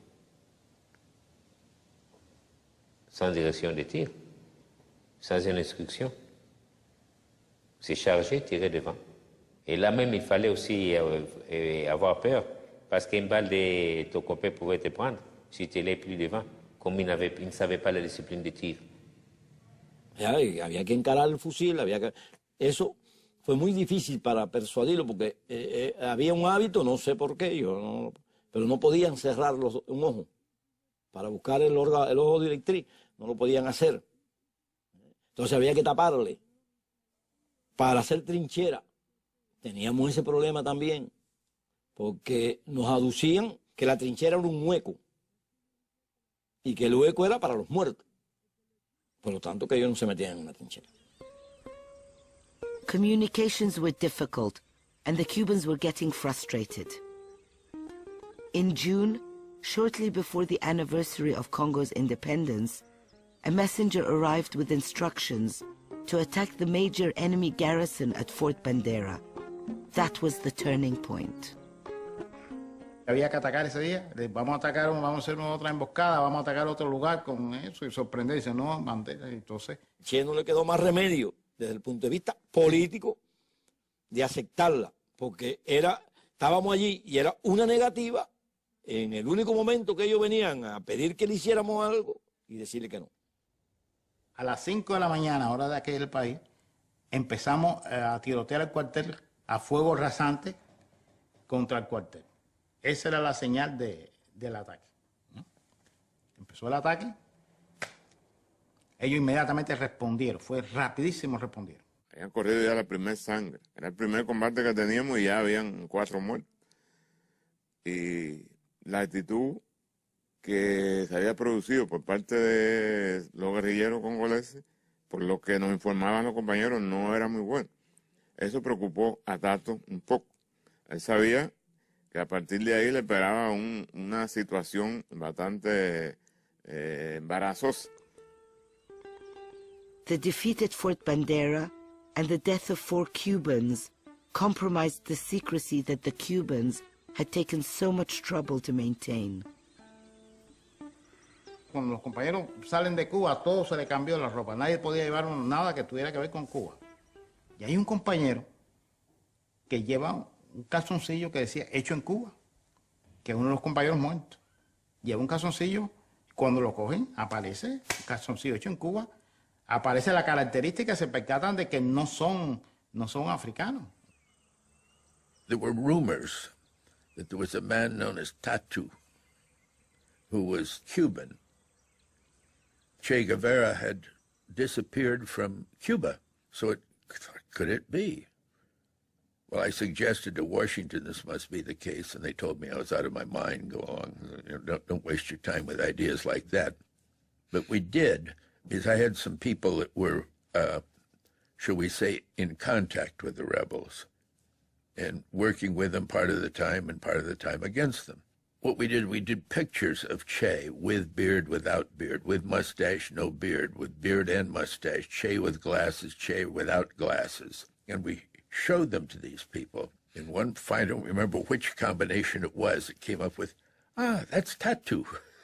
Sans direction de tir, sans une instruction. C'est chargé, tirer devant. Et là même, il fallait aussi euh, euh, avoir peur, parce qu'une balle de ton copain pouvait te prendre si tu n'allais plus devant, comme il, il ne savait pas la discipline de tir. Había, había que encarar el fusil, había que... Eso fue muy difícil para persuadirlo, porque eh, eh, había un hábito, no sé por qué, yo no, pero no podían cerrar los, un ojo para buscar el, orga, el ojo directriz, no lo podían hacer. Entonces había que taparle. Para hacer trinchera, teníamos ese problema también, porque nos aducían que la trinchera era un hueco, y que el hueco era para los muertos. Por lo tanto, que ellos no se metían en una trinchera. Communications were difficult, and the Cubans were getting frustrated. In June, shortly before the anniversary of Congo's independence, a messenger arrived with instructions to attack the major enemy garrison at Fort Bandera. That was the turning point. Había que atacar ese día, vamos a atacar, vamos a hacer otra emboscada, vamos a atacar otro lugar con eso y sorprender, dice, no, Bandera, entonces... Che no le quedó más remedio, desde el punto de vista político, de aceptarla, porque era estábamos allí y era una negativa en el único momento que ellos venían a pedir que le hiciéramos algo y decirle que no. A las cinco de la mañana, hora de aquí del país, empezamos a tirotear el cuartel a fuego rasante contra el cuartel. Esa era la señal de, del ataque. Empezó el ataque, ellos inmediatamente respondieron, fue rapidísimo respondieron. Habían corrido ya la primera sangre, era el primer combate que teníamos y ya habían cuatro muertos. Y la actitud que se había producido por parte de los guerrilleros congoleses, por lo que nos informaban los compañeros, no era muy buena. Eso preocupó a Tato un poco. Él sabía que a partir de ahí le esperaba un, una situación bastante eh, embarazosa. The defeat at Fort Bandera and the death of four Cubans compromised the secrecy that the Cubans had taken so much trouble to maintain. Cuando los compañeros salen de Cuba, a todos se les cambió la ropa. Nadie podía llevar nada que tuviera que ver con Cuba. Y hay un compañero que lleva un calzoncillo que decía hecho en Cuba, que es uno de los compañeros muertos. Lleva un calzoncillo, cuando lo cogen, aparece un calzoncillo hecho en Cuba, aparece la característica, se percatan de que no son, no son africanos. There were rumors that there was a man known as Tatu who was Cuban. Che Guevara had disappeared from Cuba, so it, could it be? Well, I suggested to Washington this must be the case, and they told me I was out of my mind. Go along, you know, don't, don't waste your time with ideas like that. But we did, because I had some people that were, uh, shall we say, in contact with the rebels, and working with them part of the time and part of the time against them. What we did, we did pictures of Che with beard, without beard, with mustache, no beard, with beard and mustache, Che with glasses, Che without glasses. And we showed them to these people. And one, I don't remember which combination it was, it came up with, ah, that's Tatu.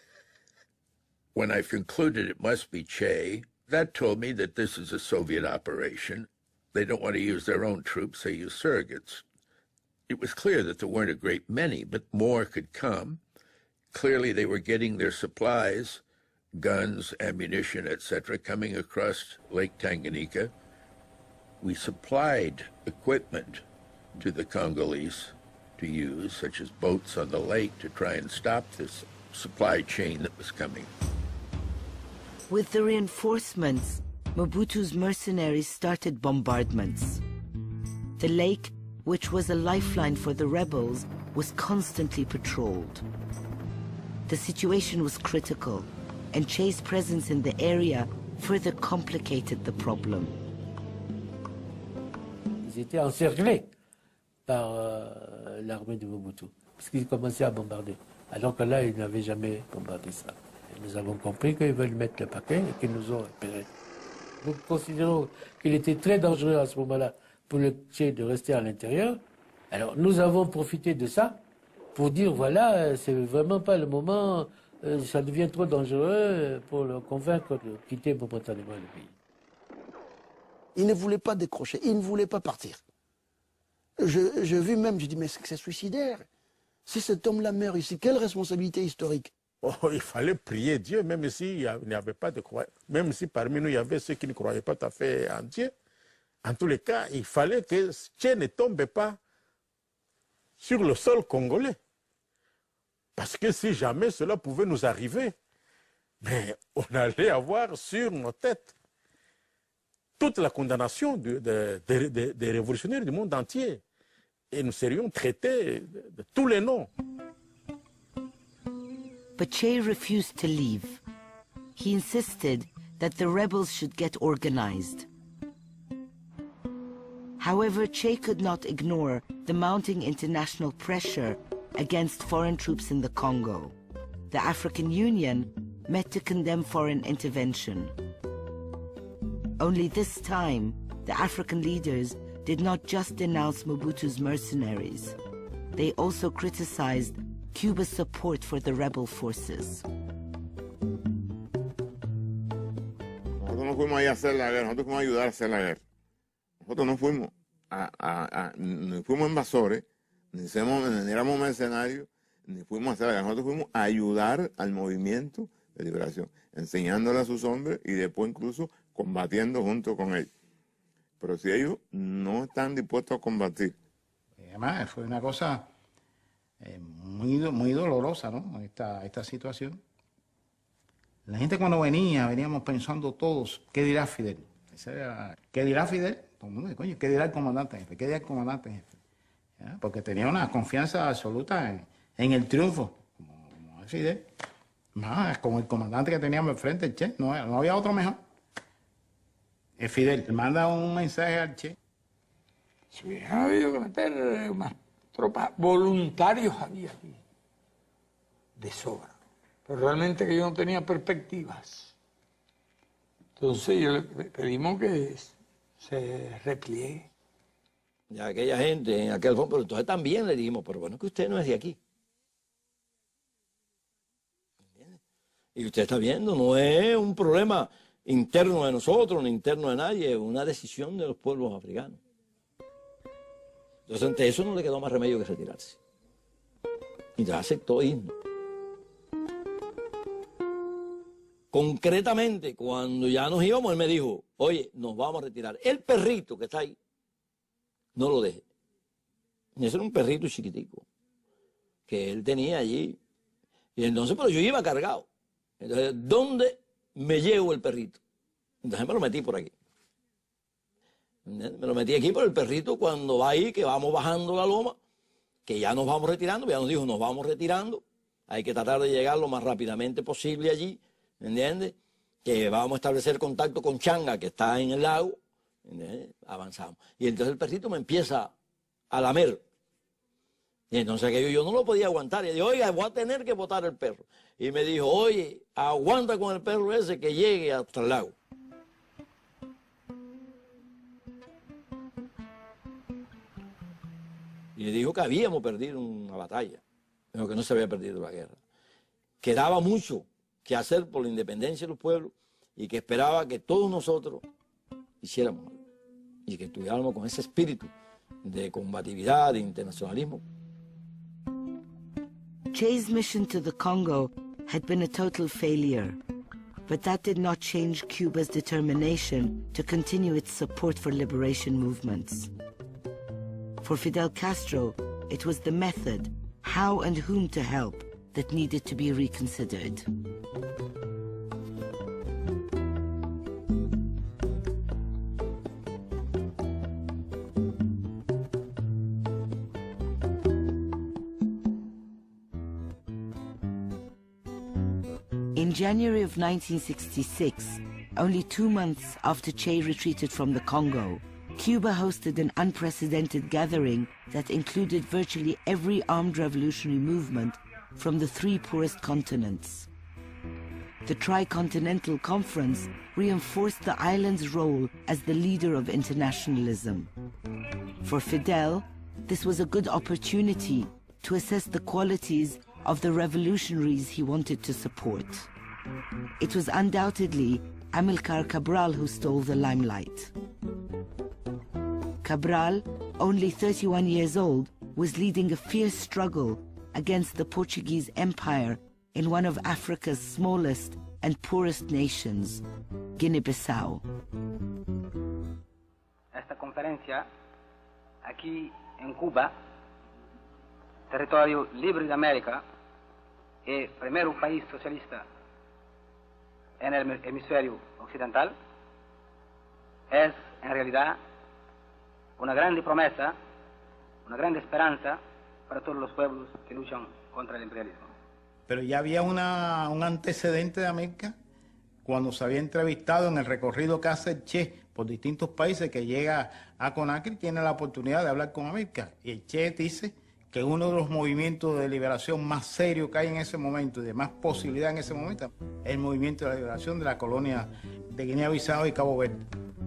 When I concluded it must be Che, that told me that this is a Soviet operation. They don't want to use their own troops, they use surrogates. It was clear that there weren't a great many, but more could come. Clearly they were getting their supplies, guns, ammunition, et cetera, coming across Lake Tanganyika. We supplied equipment to the Congolese to use, such as boats on the lake, to try and stop this supply chain that was coming. With the reinforcements, Mobutu's mercenaries started bombardments. The lake, which was a lifeline for the rebels, was constantly patrolled. The situation was critical, and Che's presence in the area further complicated the problem. Ils étaient encerclés par euh, l'armée de Mobutu, puisqu'ils commençaient à bombarder, alors que là, ils n'avaient jamais bombardé ça. Et nous avons compris qu'ils veulent mettre le paquet et qu'ils nous ont repérés. Nous considérons qu'il était très dangereux à ce moment-là pour le Che de rester à l'intérieur. Alors nous avons profité de ça pour dire voilà, c'est vraiment pas le moment, euh, ça devient trop dangereux pour le convaincre de quitter momentanément le pays. Il ne voulait pas décrocher, il ne voulait pas partir. Je, je vis même, je dis mais c'est suicidaire. Si cet homme-là meurt ici, quelle responsabilité historique? Oh, il fallait prier Dieu, même s'il n'y avait pas de croyants, même si parmi nous il y avait ceux qui ne croyaient pas tout à fait en Dieu. En tous les cas, il fallait que Che ne tombe pas sur le sol congolais. Parce que si jamais cela pouvait nous arriver, mais on allait avoir sur nos têtes toute la condamnation des de, de, de, de révolutionnaires du monde entier. Et nous serions traités de, de tous les noms. But Che refused to leave. He insisted that the rebels should get organized. However, Che could not ignore the mounting international pressure against foreign troops in the Congo. The African Union met to condemn foreign intervention. Only this time, the African leaders did not just denounce Mobutu's mercenaries. They also criticized Cuba's support for the rebel forces. Nosotros no fuimos ahí a hacer la guerra, nosotros fuimos a ayudar a hacer la guerra. Nosotros no fuimos, a, a, a, no fuimos invasores, ni, somos, ni éramos mercenarios, ni fuimos a hacer la guerra. Nosotros fuimos a ayudar al movimiento de liberación, enseñándole a sus hombres y después incluso combatiendo junto con ellos. Pero si ellos no están dispuestos a combatir. Además, fue una cosa eh, muy, muy dolorosa, ¿no? Esta, esta situación. La gente cuando venía, veníamos pensando todos, ¿qué dirá Fidel? Era, ¿qué dirá Fidel? Coño, ¿qué dirá el comandante jefe? ¿Qué dirá el comandante jefe? ¿Ya? Porque tenía una confianza absoluta en, en el triunfo, como, como es Fidel. Más, con el comandante que teníamos enfrente, el Che, no, no había otro mejor. Es Fidel, manda un mensaje al Che. Si hubiera habido que meter más tropas, voluntarios había aquí, de sobra. Pero realmente que yo no tenía perspectivas. Entonces yo le pedimos que se repliegue. Y a aquella gente en aquel fondo, pero entonces también le dijimos, pero bueno, que usted no es de aquí. ¿Entiendes? Y usted está viendo, no es un problema interno de nosotros, ni interno de nadie, es una decisión de los pueblos africanos. Entonces ante eso no le quedó más remedio que retirarse. Y ya aceptó irnos. Concretamente, cuando ya nos íbamos, él me dijo, oye, nos vamos a retirar. El perrito que está ahí, no lo deje. Y ese era un perrito chiquitico que él tenía allí. Y entonces, pero yo iba cargado. Entonces, ¿dónde me llevo el perrito? Entonces me lo metí por aquí. Me lo metí aquí por el perrito cuando va ahí, que vamos bajando la loma, que ya nos vamos retirando, ya nos dijo, nos vamos retirando, hay que tratar de llegar lo más rápidamente posible allí, ¿entiendes? Que vamos a establecer contacto con Changa, que está en el lago, ¿entiendes? Avanzamos. Y entonces el perrito me empieza a lamer. Y entonces aquello yo no lo podía aguantar. Y dije, oiga, voy a tener que botar el perro. Y me dijo, oye, aguanta con el perro ese que llegue hasta el lago. Y le dijo que habíamos perdido una batalla, pero que no se había perdido la guerra. Quedaba mucho que hacer por la independencia de los pueblos y que esperaba que todos nosotros hiciéramos algo y que estuviéramos con ese espíritu de combatividad, de internacionalismo. Che's mission to the Congo had been a total failure, but that did not change Cuba's determination to continue its support for liberation movements. For Fidel Castro, it was the method, how and whom to help, that needed to be reconsidered. In January of nineteen sixty-six, only two months after Che retreated from the Congo, Cuba hosted an unprecedented gathering that included virtually every armed revolutionary movement from the three poorest continents. The Tricontinental Conference reinforced the island's role as the leader of internationalism. For Fidel, this was a good opportunity to assess the qualities of the revolutionaries he wanted to support. It was undoubtedly Amilcar Cabral who stole the limelight. Cabral, only thirty-one years old, was leading a fierce struggle against the Portuguese Empire in one of Africa's smallest and poorest nations, Guinea Bissau. Esta conferencia, aquí en Cuba, territorio libre de América, y primer país socialista en el hemisferio occidental, es en realidad una grande promesa, una grande esperanza para todos los pueblos que luchan contra el imperialismo. Pero ya había una, un antecedente de América cuando se había entrevistado en el recorrido que hace el Che por distintos países, que llega a Conakry y tiene la oportunidad de hablar con América. Y el Che dice que uno de los movimientos de liberación más serios que hay en ese momento y de más posibilidad en ese momento es el movimiento de la liberación de la colonia de Guinea Bissau y Cabo Verde.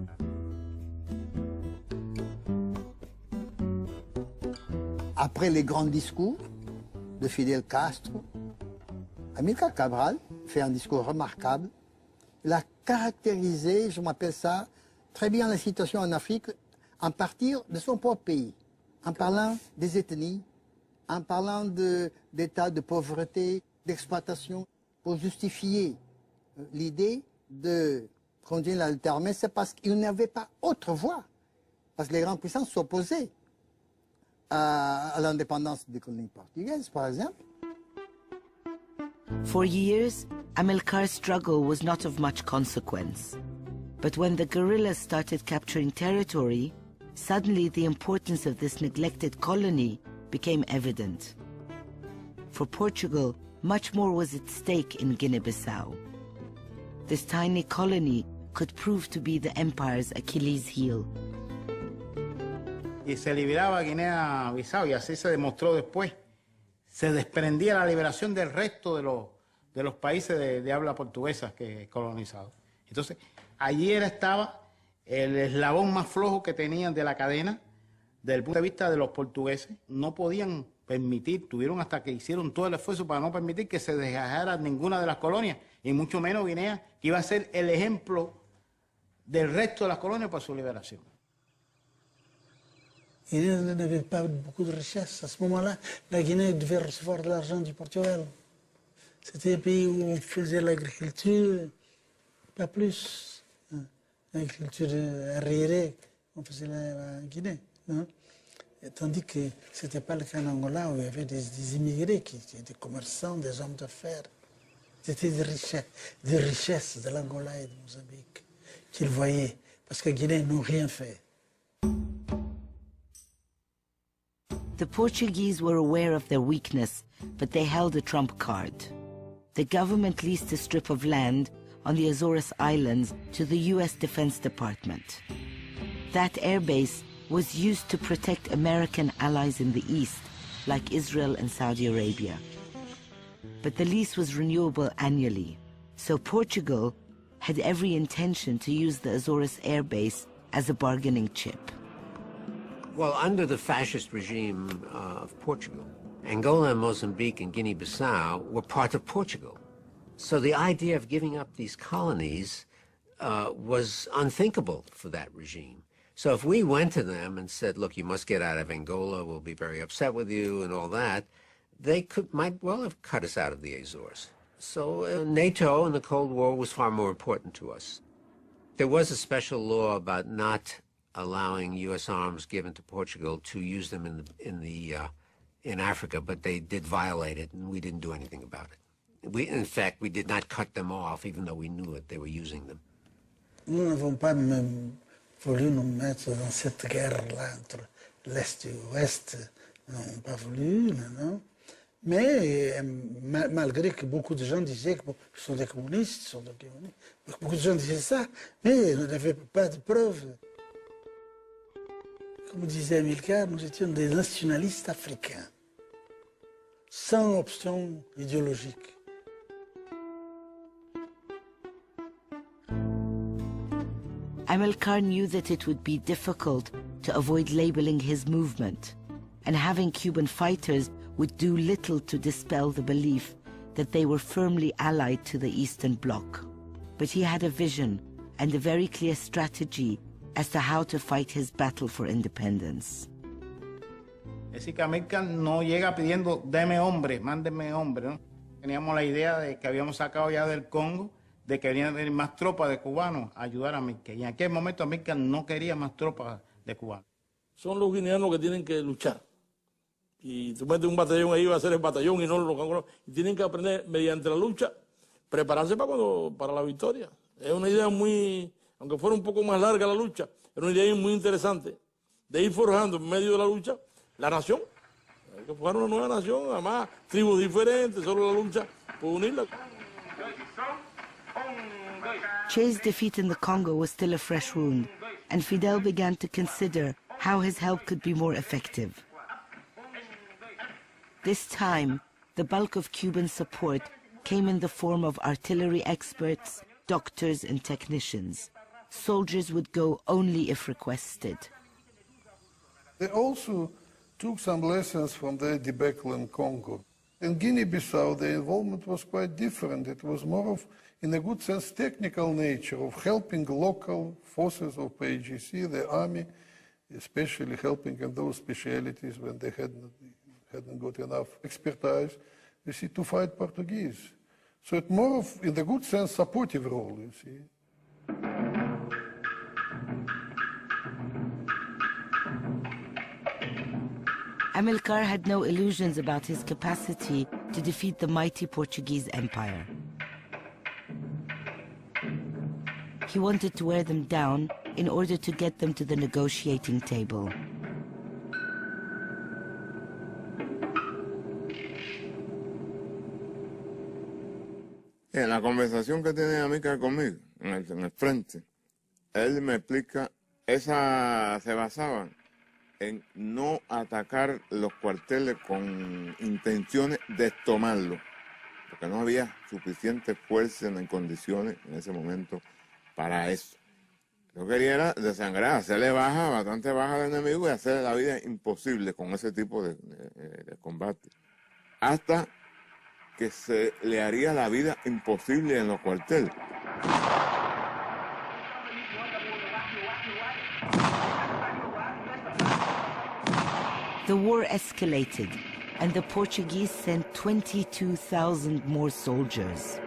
Après les grands discours de Fidel Castro, Amilcar Cabral fait un discours remarquable. Il a caractérisé, je m'appelle ça, très bien la situation en Afrique, à partir de son propre pays, en parlant des ethnies, en parlant d'état de, de pauvreté, d'exploitation, pour justifier l'idée de conduire la lutte armée, c'est parce qu'il n'y avait pas autre voie. Parce que les grandes puissances s'opposaient à, à l'indépendance des colonies portugaises, par exemple. For years, Amilcar's struggle was not of much consequence. But when the guerrillas started capturing territory, suddenly the importance of this neglected colony became evident. For Portugal, much more was at stake in Guinea Bissau. This tiny colony could prove to be the empire's Achilles heel. Y se liberaba Guinea Bissau, y así se demostró después. Se desprendía la liberación del resto de los, de los países de, de habla portuguesa que colonizados. Entonces, allí era, estaba el eslabón más flojo que tenían de la cadena, desde el punto de vista de los portugueses. No podían permitir, tuvieron hasta que hicieron todo el esfuerzo para no permitir que se dejara ninguna de las colonias, y mucho menos Guinea, que iba a ser el ejemplo del resto de las colonias para su liberación. Il n'avait pas beaucoup de richesses. À ce moment-là, la Guinée devait recevoir de l'argent du Portugal. C'était un pays où on faisait l'agriculture, pas plus. L'agriculture arriérée, on faisait la Guinée. Hein? Et tandis que ce n'était pas le cas en Angola, où il y avait des, des immigrés, qui, qui, des commerçants, des hommes d'affaires. C'était des richesses, des richesses de l'Angola et de Mozambique qu'ils voyaient, parce que Guinée n'ont rien fait. The Portuguese were aware of their weakness, but they held a trump card. The government leased a strip of land on the Azores Islands to the U S Defense Department. That airbase was used to protect American allies in the east, like Israel and Saudi Arabia. But the lease was renewable annually, so Portugal had every intention to use the Azores airbase as a bargaining chip. Well, under the fascist regime uh, of Portugal, Angola, Mozambique, and Guinea-Bissau were part of Portugal. So the idea of giving up these colonies uh, was unthinkable for that regime. So if we went to them and said, look, you must get out of Angola, we'll be very upset with you and all that, they could might well have cut us out of the Azores. So uh, NATO and the Cold War was far more important to us. There was a special law about not allowing U S arms given to Portugal to use them in the, in the uh, in Africa, but they did violate it, and we didn't do anything about it. We, in fact, we did not cut them off, even though we knew it, they were using them. Nous n'avons pas même voulu nous mettre dans cette guerre-là entre l'Est et l'Ouest. Nous n'avons pas voulu, non, non. Mais ma malgré que beaucoup de gens disaient que bon, ce sont des communistes, ce sont des communistes, beaucoup de gens disaient ça, mais on n'avait pas de preuves. Comme disait Amilcar, nous étions des nationalistes africains, sans option idéologique. Amilcar knew that it would be difficult to avoid labeling his movement, and having Cuban fighters would do little to dispel the belief that they were firmly allied to the Eastern Bloc. But he had a vision and a very clear strategy as to how to fight his battle for independence. Es decir, que Amilcar no llega pidiendo, deme hombre, mándeme hombre, ¿no? Teníamos la idea de que habíamos sacado ya del Congo, de que venían a venir más tropas de cubanos a ayudar a Amilcar. Y en aquel momento Amilcar no quería más tropas de cubanos. Son los guineanos que tienen que luchar. Y tú metes un batallón ahí, va a ser el batallón y no los congoleños. Y tienen que aprender mediante la lucha, prepararse para, cuando, para la victoria. Es una idea muy, aunque fuera un poco más larga la lucha, era una idea muy interesante de ir forjando en medio de la lucha la nación. Hay que forjar una nueva nación, además tribus diferentes, solo la lucha por unirla. Che's defeat in the Congo was still a fresh wound, and Fidel began to consider how his help could be more effective. This time, the bulk of Cuban support came in the form of artillery experts, doctors, and technicians. Soldiers would go only if requested. They also took some lessons from their debacle in Congo. In Guinea-Bissau, the involvement was quite different. It was more of, in a good sense, technical nature, of helping local forces of A G C, the army, especially helping in those specialities when they had hadn't got enough expertise, you see, to fight Portuguese. So it's more of, in the good sense, supportive role, you see. Amilcar had no illusions about his capacity to defeat the mighty Portuguese Empire. He wanted to wear them down in order to get them to the negotiating table. En la conversación que tiene Amílcar conmigo, en el, en el frente, él me explica, esa se basaban en no atacar los cuarteles con intenciones de tomarlos, porque no había suficiente fuerza ni condiciones en ese momento para eso. Lo que quería era desangrar, hacerle baja, bastante baja al enemigo y hacerle la vida imposible con ese tipo de, de, de combate. Hasta que se le haría la vida imposible en los cuarteles. The war escalated, and the Portuguese sent twenty-two thousand more soldiers.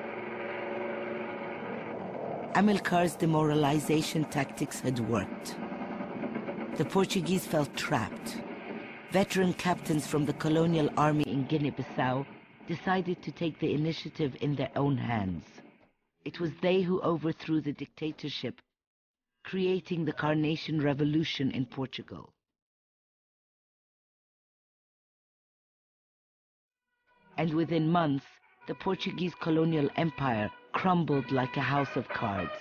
Amilcar's demoralization tactics had worked. The Portuguese felt trapped. Veteran captains from the colonial army in Guinea-Bissau decided to take the initiative in their own hands. It was they who overthrew the dictatorship, creating the Carnation Revolution in Portugal. And within months, the Portuguese colonial empire crumbled like a house of cards.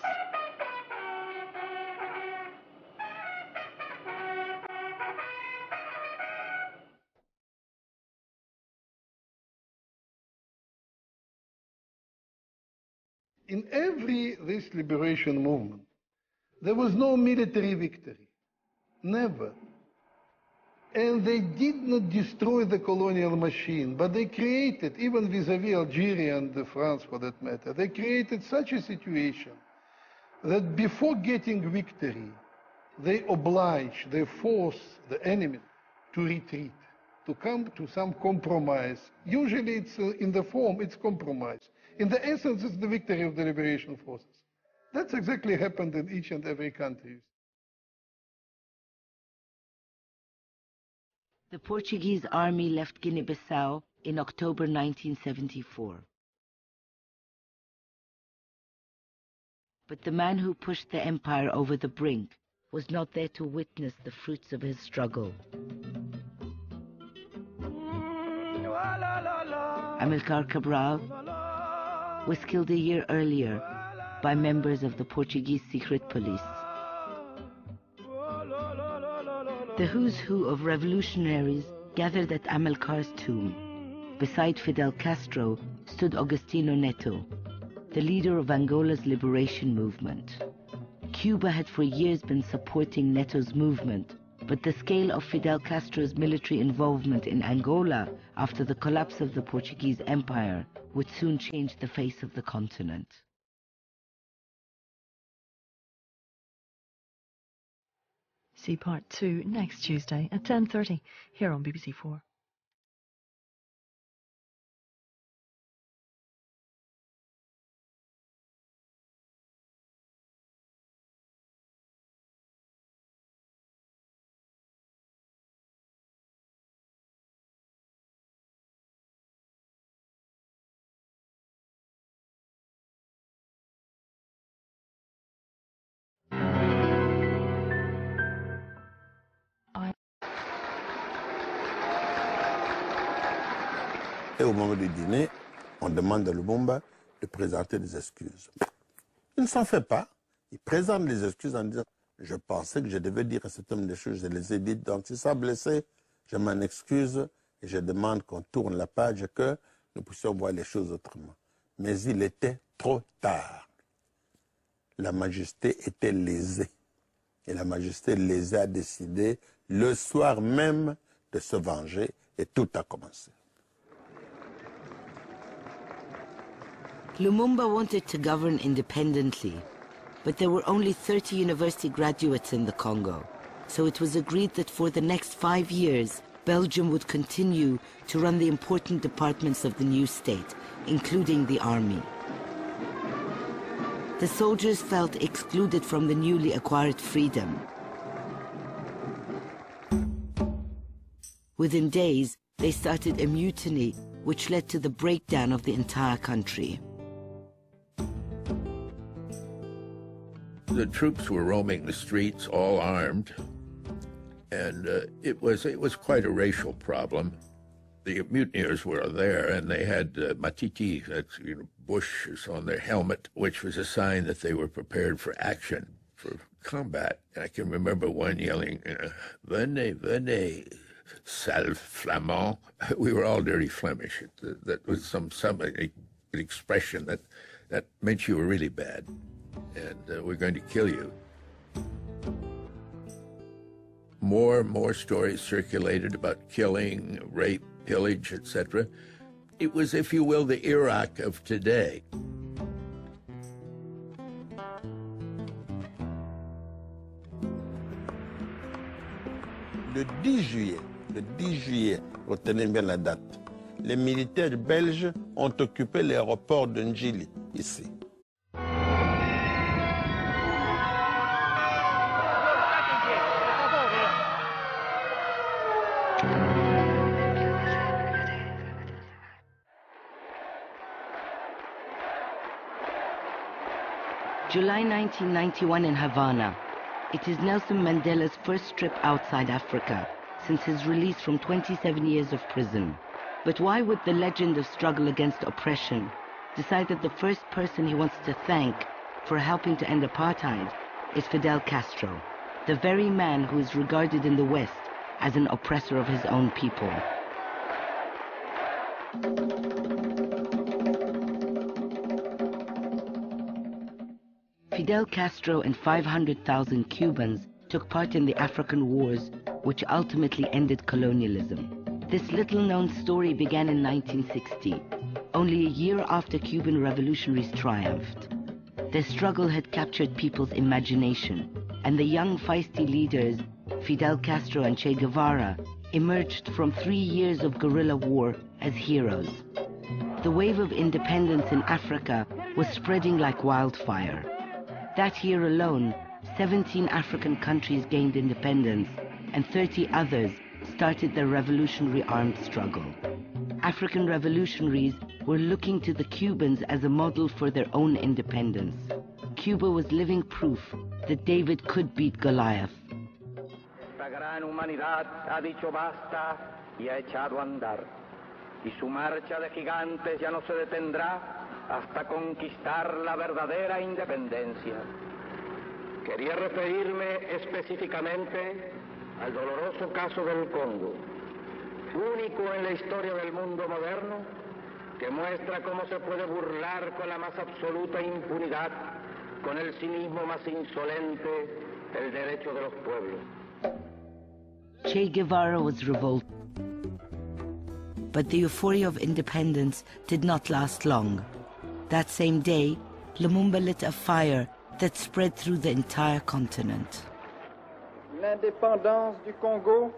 In every this liberation movement, there was no military victory. Never. And they did not destroy the colonial machine, but they created, even vis-à-vis Algeria and France for that matter, they created such a situation that before getting victory, they oblige, they force the enemy to retreat, to come to some compromise. Usually it's uh, in the form, it's compromise. In the essence, it's the victory of the liberation forces. That's exactly happened in each and every country. The Portuguese army left Guinea-Bissau in October nineteen seventy-four. But the man who pushed the empire over the brink was not there to witness the fruits of his struggle. Amilcar Cabral was killed a year earlier by members of the Portuguese secret police. The who's who of revolutionaries gathered at Amilcar's tomb. Beside Fidel Castro stood Agostinho Neto, the leader of Angola's liberation movement. Cuba had for years been supporting Neto's movement, but the scale of Fidel Castro's military involvement in Angola after the collapse of the Portuguese Empire would soon change the face of the continent. See part two next Tuesday at ten thirty here on B B C four. Et au moment du dîner, on demande à Lumumba de présenter des excuses. Il ne s'en fait pas. Il présente les excuses en disant « Je pensais que je devais dire à cet homme des choses, je les ai dites, donc si ça a blessé, je m'en excuse et je demande qu'on tourne la page et que nous puissions voir les choses autrement. » Mais il était trop tard. La majesté était lésée. Et la majesté lésée a décidé le soir même de se venger et tout a commencé. Lumumba wanted to govern independently, but there were only thirty university graduates in the Congo, so it was agreed that for the next five years, Belgium would continue to run the important departments of the new state, including the army. The soldiers felt excluded from the newly acquired freedom. Within days, they started a mutiny, which led to the breakdown of the entire country. The troops were roaming the streets, all armed, and uh, it was it was quite a racial problem. The mutineers were there, and they had uh, matiti, that's you know, bushes on their helmet, which was a sign that they were prepared for action, for combat. And I can remember one yelling, uh, "Venez, venez, sale flamand." We were all dirty Flemish. It, that was some some an expression that that meant you were really bad, and uh, we're going to kill you. More and more stories circulated about killing, rape, pillage, et cetera. It was, if you will, the Iraq of today. Le dix juillet, le dix juillet, retenez bien la date, les militaires belges ont occupé l'aéroport de Njili, ici. July nineteen ninety-one in Havana. It is Nelson Mandela's first trip outside Africa since his release from twenty-seven years of prison. But why would the legend of struggle against oppression decide that the first person he wants to thank for helping to end apartheid is Fidel Castro, the very man who is regarded in the West as an oppressor of his own people? Fidel Castro and five hundred thousand Cubans took part in the African wars, which ultimately ended colonialism. This little-known story began in nineteen sixty, only a year after Cuban revolutionaries triumphed. Their struggle had captured people's imagination, and the young feisty leaders, Fidel Castro and Che Guevara, emerged from three years of guerrilla war as heroes. The wave of independence in Africa was spreading like wildfire. That year alone, seventeen African countries gained independence, and thirty others started their revolutionary armed struggle. African revolutionaries were looking to the Cubans as a model for their own independence. Cuba was living proof that David could beat Goliath. La gran humanidad ha dicho basta y ha echado a andar, y su marcha de gigantes ya no se detendrá hasta conquistar la verdadera independencia. Quería referirme específicamente al doloroso caso del Congo, único en la historia del mundo moderno, que muestra cómo se puede burlar con la más absoluta impunidad, con el cinismo más insolente, el derecho de los pueblos. Che Guevara was revolted, but the euphoria of independence did not last long. That same day, Lumumba lit a fire that spread through the entire continent. L'indépendance du Congo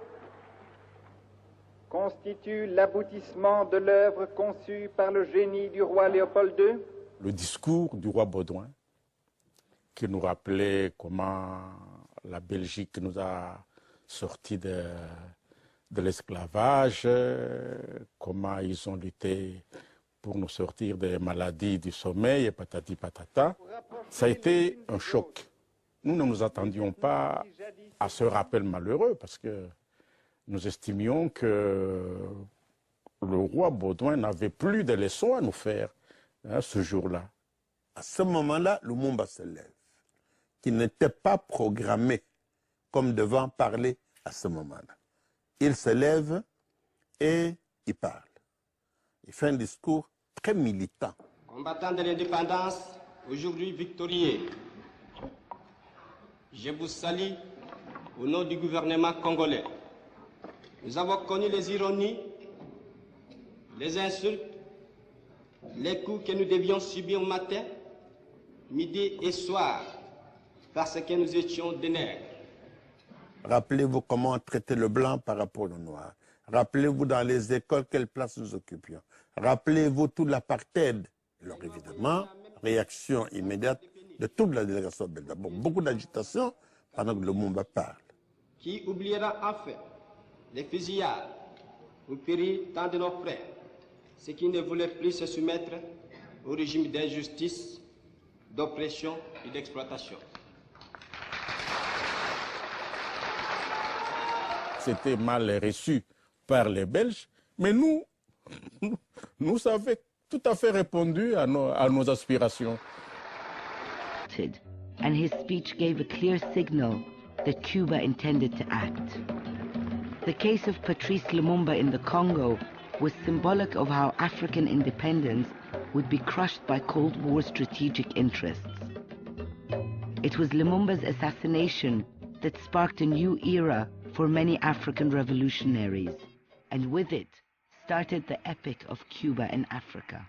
constitue l'aboutissement de l'œuvre conçue par le génie du roi Léopold deux. Le discours du roi Baudouin, qui nous rappelait comment la Belgique nous a sortis de, de l'esclavage, comment ils ont lutté pour nous sortir des maladies du sommeil et patati patata. Ça a été un choc. Nous ne nous attendions pas à ce rappel malheureux parce que nous estimions que le roi Baudouin n'avait plus de leçons à nous faire hein, ce jour-là. À ce moment-là, Lumumba se lève, qui n'était pas programmé comme devant parler à ce moment-là. Il se lève et il parle. Il fait un discours très militant. Combattants de l'indépendance, aujourd'hui victorieux, je vous salue au nom du gouvernement congolais. Nous avons connu les ironies, les insultes, les coups que nous devions subir matin, midi et soir, parce que nous étions des nègres. Rappelez-vous comment on traitait le blanc par rapport au noir. Rappelez-vous dans les écoles quelle place nous occupions. Rappelez-vous tout l'apartheid. Alors évidemment, réaction immédiate de toute la délégation belge. D'abord, beaucoup d'agitation pendant que Lumumba parle. Qui oubliera enfin les fusillades où périt tant de nos frères, ceux qui ne voulaient plus se soumettre au régime d'injustice, d'oppression et d'exploitation. C'était mal reçu par les Belges, mais nous, nous avons tout à fait répondu à nos, à nos aspirations. And his speech gave a clear signal that Cuba intended to act. The case of Patrice Lumumba in the Congo was symbolic of how African independence would be crushed by Cold War strategic interests. It was Lumumba's assassination that sparked a new era for many African revolutionaries, and with it started the epic of Cuba and Africa.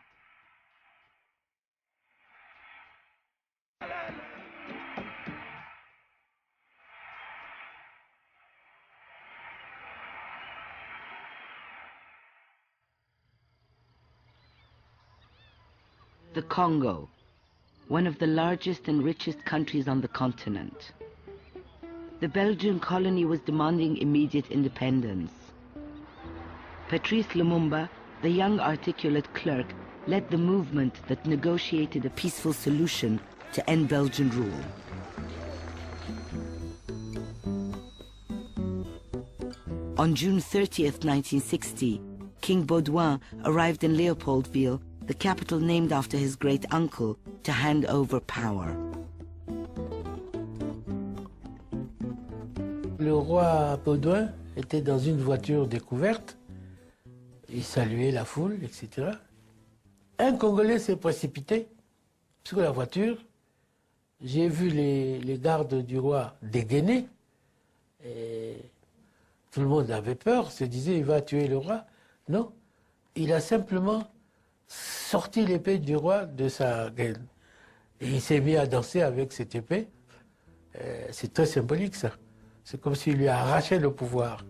The Congo, one of the largest and richest countries on the continent. The Belgian colony was demanding immediate independence. Patrice Lumumba, the young articulate clerk, led the movement that negotiated a peaceful solution to end Belgian rule. On June thirtieth, nineteen sixty, King Baudouin arrived in Leopoldville, the capital named after his great-uncle, to hand over power. Le roi Baudouin était dans une voiture découverte, il saluait la foule, et cetera. Un Congolais s'est précipité sur la voiture, j'ai vu les, les gardes du roi dégainer, et tout le monde avait peur, se disait il va tuer le roi. Non, il a simplement sorti l'épée du roi de sa gaine. Et il s'est mis à danser avec cette épée. Euh, c'est très symbolique ça. C'est comme s'il lui a arraché le pouvoir.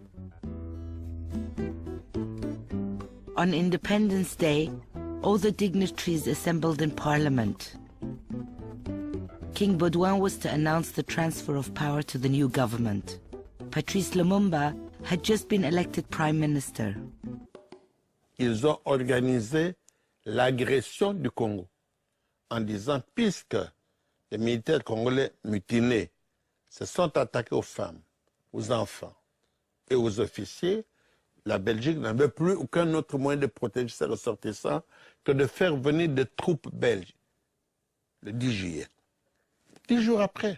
On Independence Day, all the dignitaries assembled in Parliament. King Baudouin was to announce the transfer of power to the new government. Patrice Lumumba had just been elected Prime Minister. Ils ont organisé l'agression du Congo en disant puisque les militaires congolais mutinés se sont attaqués aux femmes, aux enfants et aux officiers, la Belgique n'avait plus aucun autre moyen de protéger ses ressortissants que de faire venir des troupes belges le dix juillet. Dix jours après.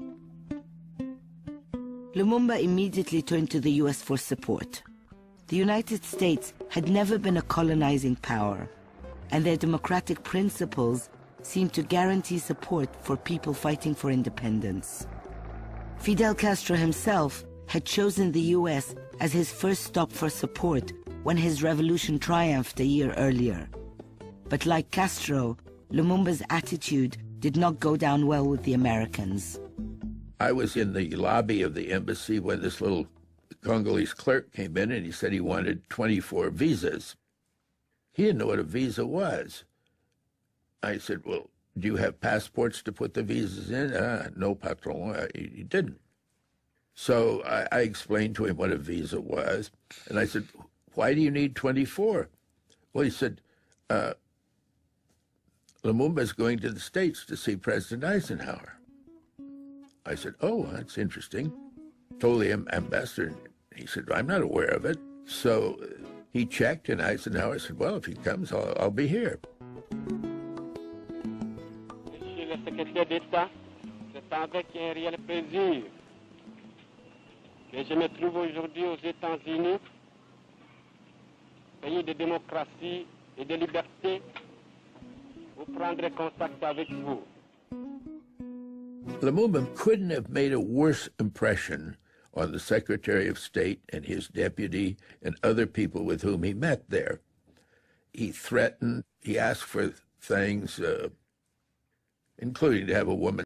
Lumumba immediately turned to the U S for support. The United States had never been a colonizing power, and their democratic principles seemed to guarantee support for people fighting for independence. Fidel Castro himself had chosen the U S as his first stop for support when his revolution triumphed a year earlier. But like Castro, Lumumba's attitude did not go down well with the Americans. I was in the lobby of the embassy when this little Congolese clerk came in and he said he wanted twenty-four visas. He didn't know what a visa was. I said, well, do you have passports to put the visas in? Ah, no, patron. He didn't. So I, I explained to him what a visa was. And I said, why do you need twenty-four? Well, he said, uh, Lumumba's going to the States to see President Eisenhower. I said, oh, that's interesting. Told the ambassador. He said, I'm not aware of it. So he checked, and Eisenhower said, well, if he comes, I'll, I'll be here. Monsieur le secrétaire d'État, c'est avec un réel plaisir que je me trouve aujourd'hui aux États-Unis, pays de démocratie et de liberté, pour prendre contact avec vous. Lumumba couldn't have made a worse impression on the Secretary of State and his deputy and other people with whom he met there. He threatened, he asked for things, uh, including to have a woman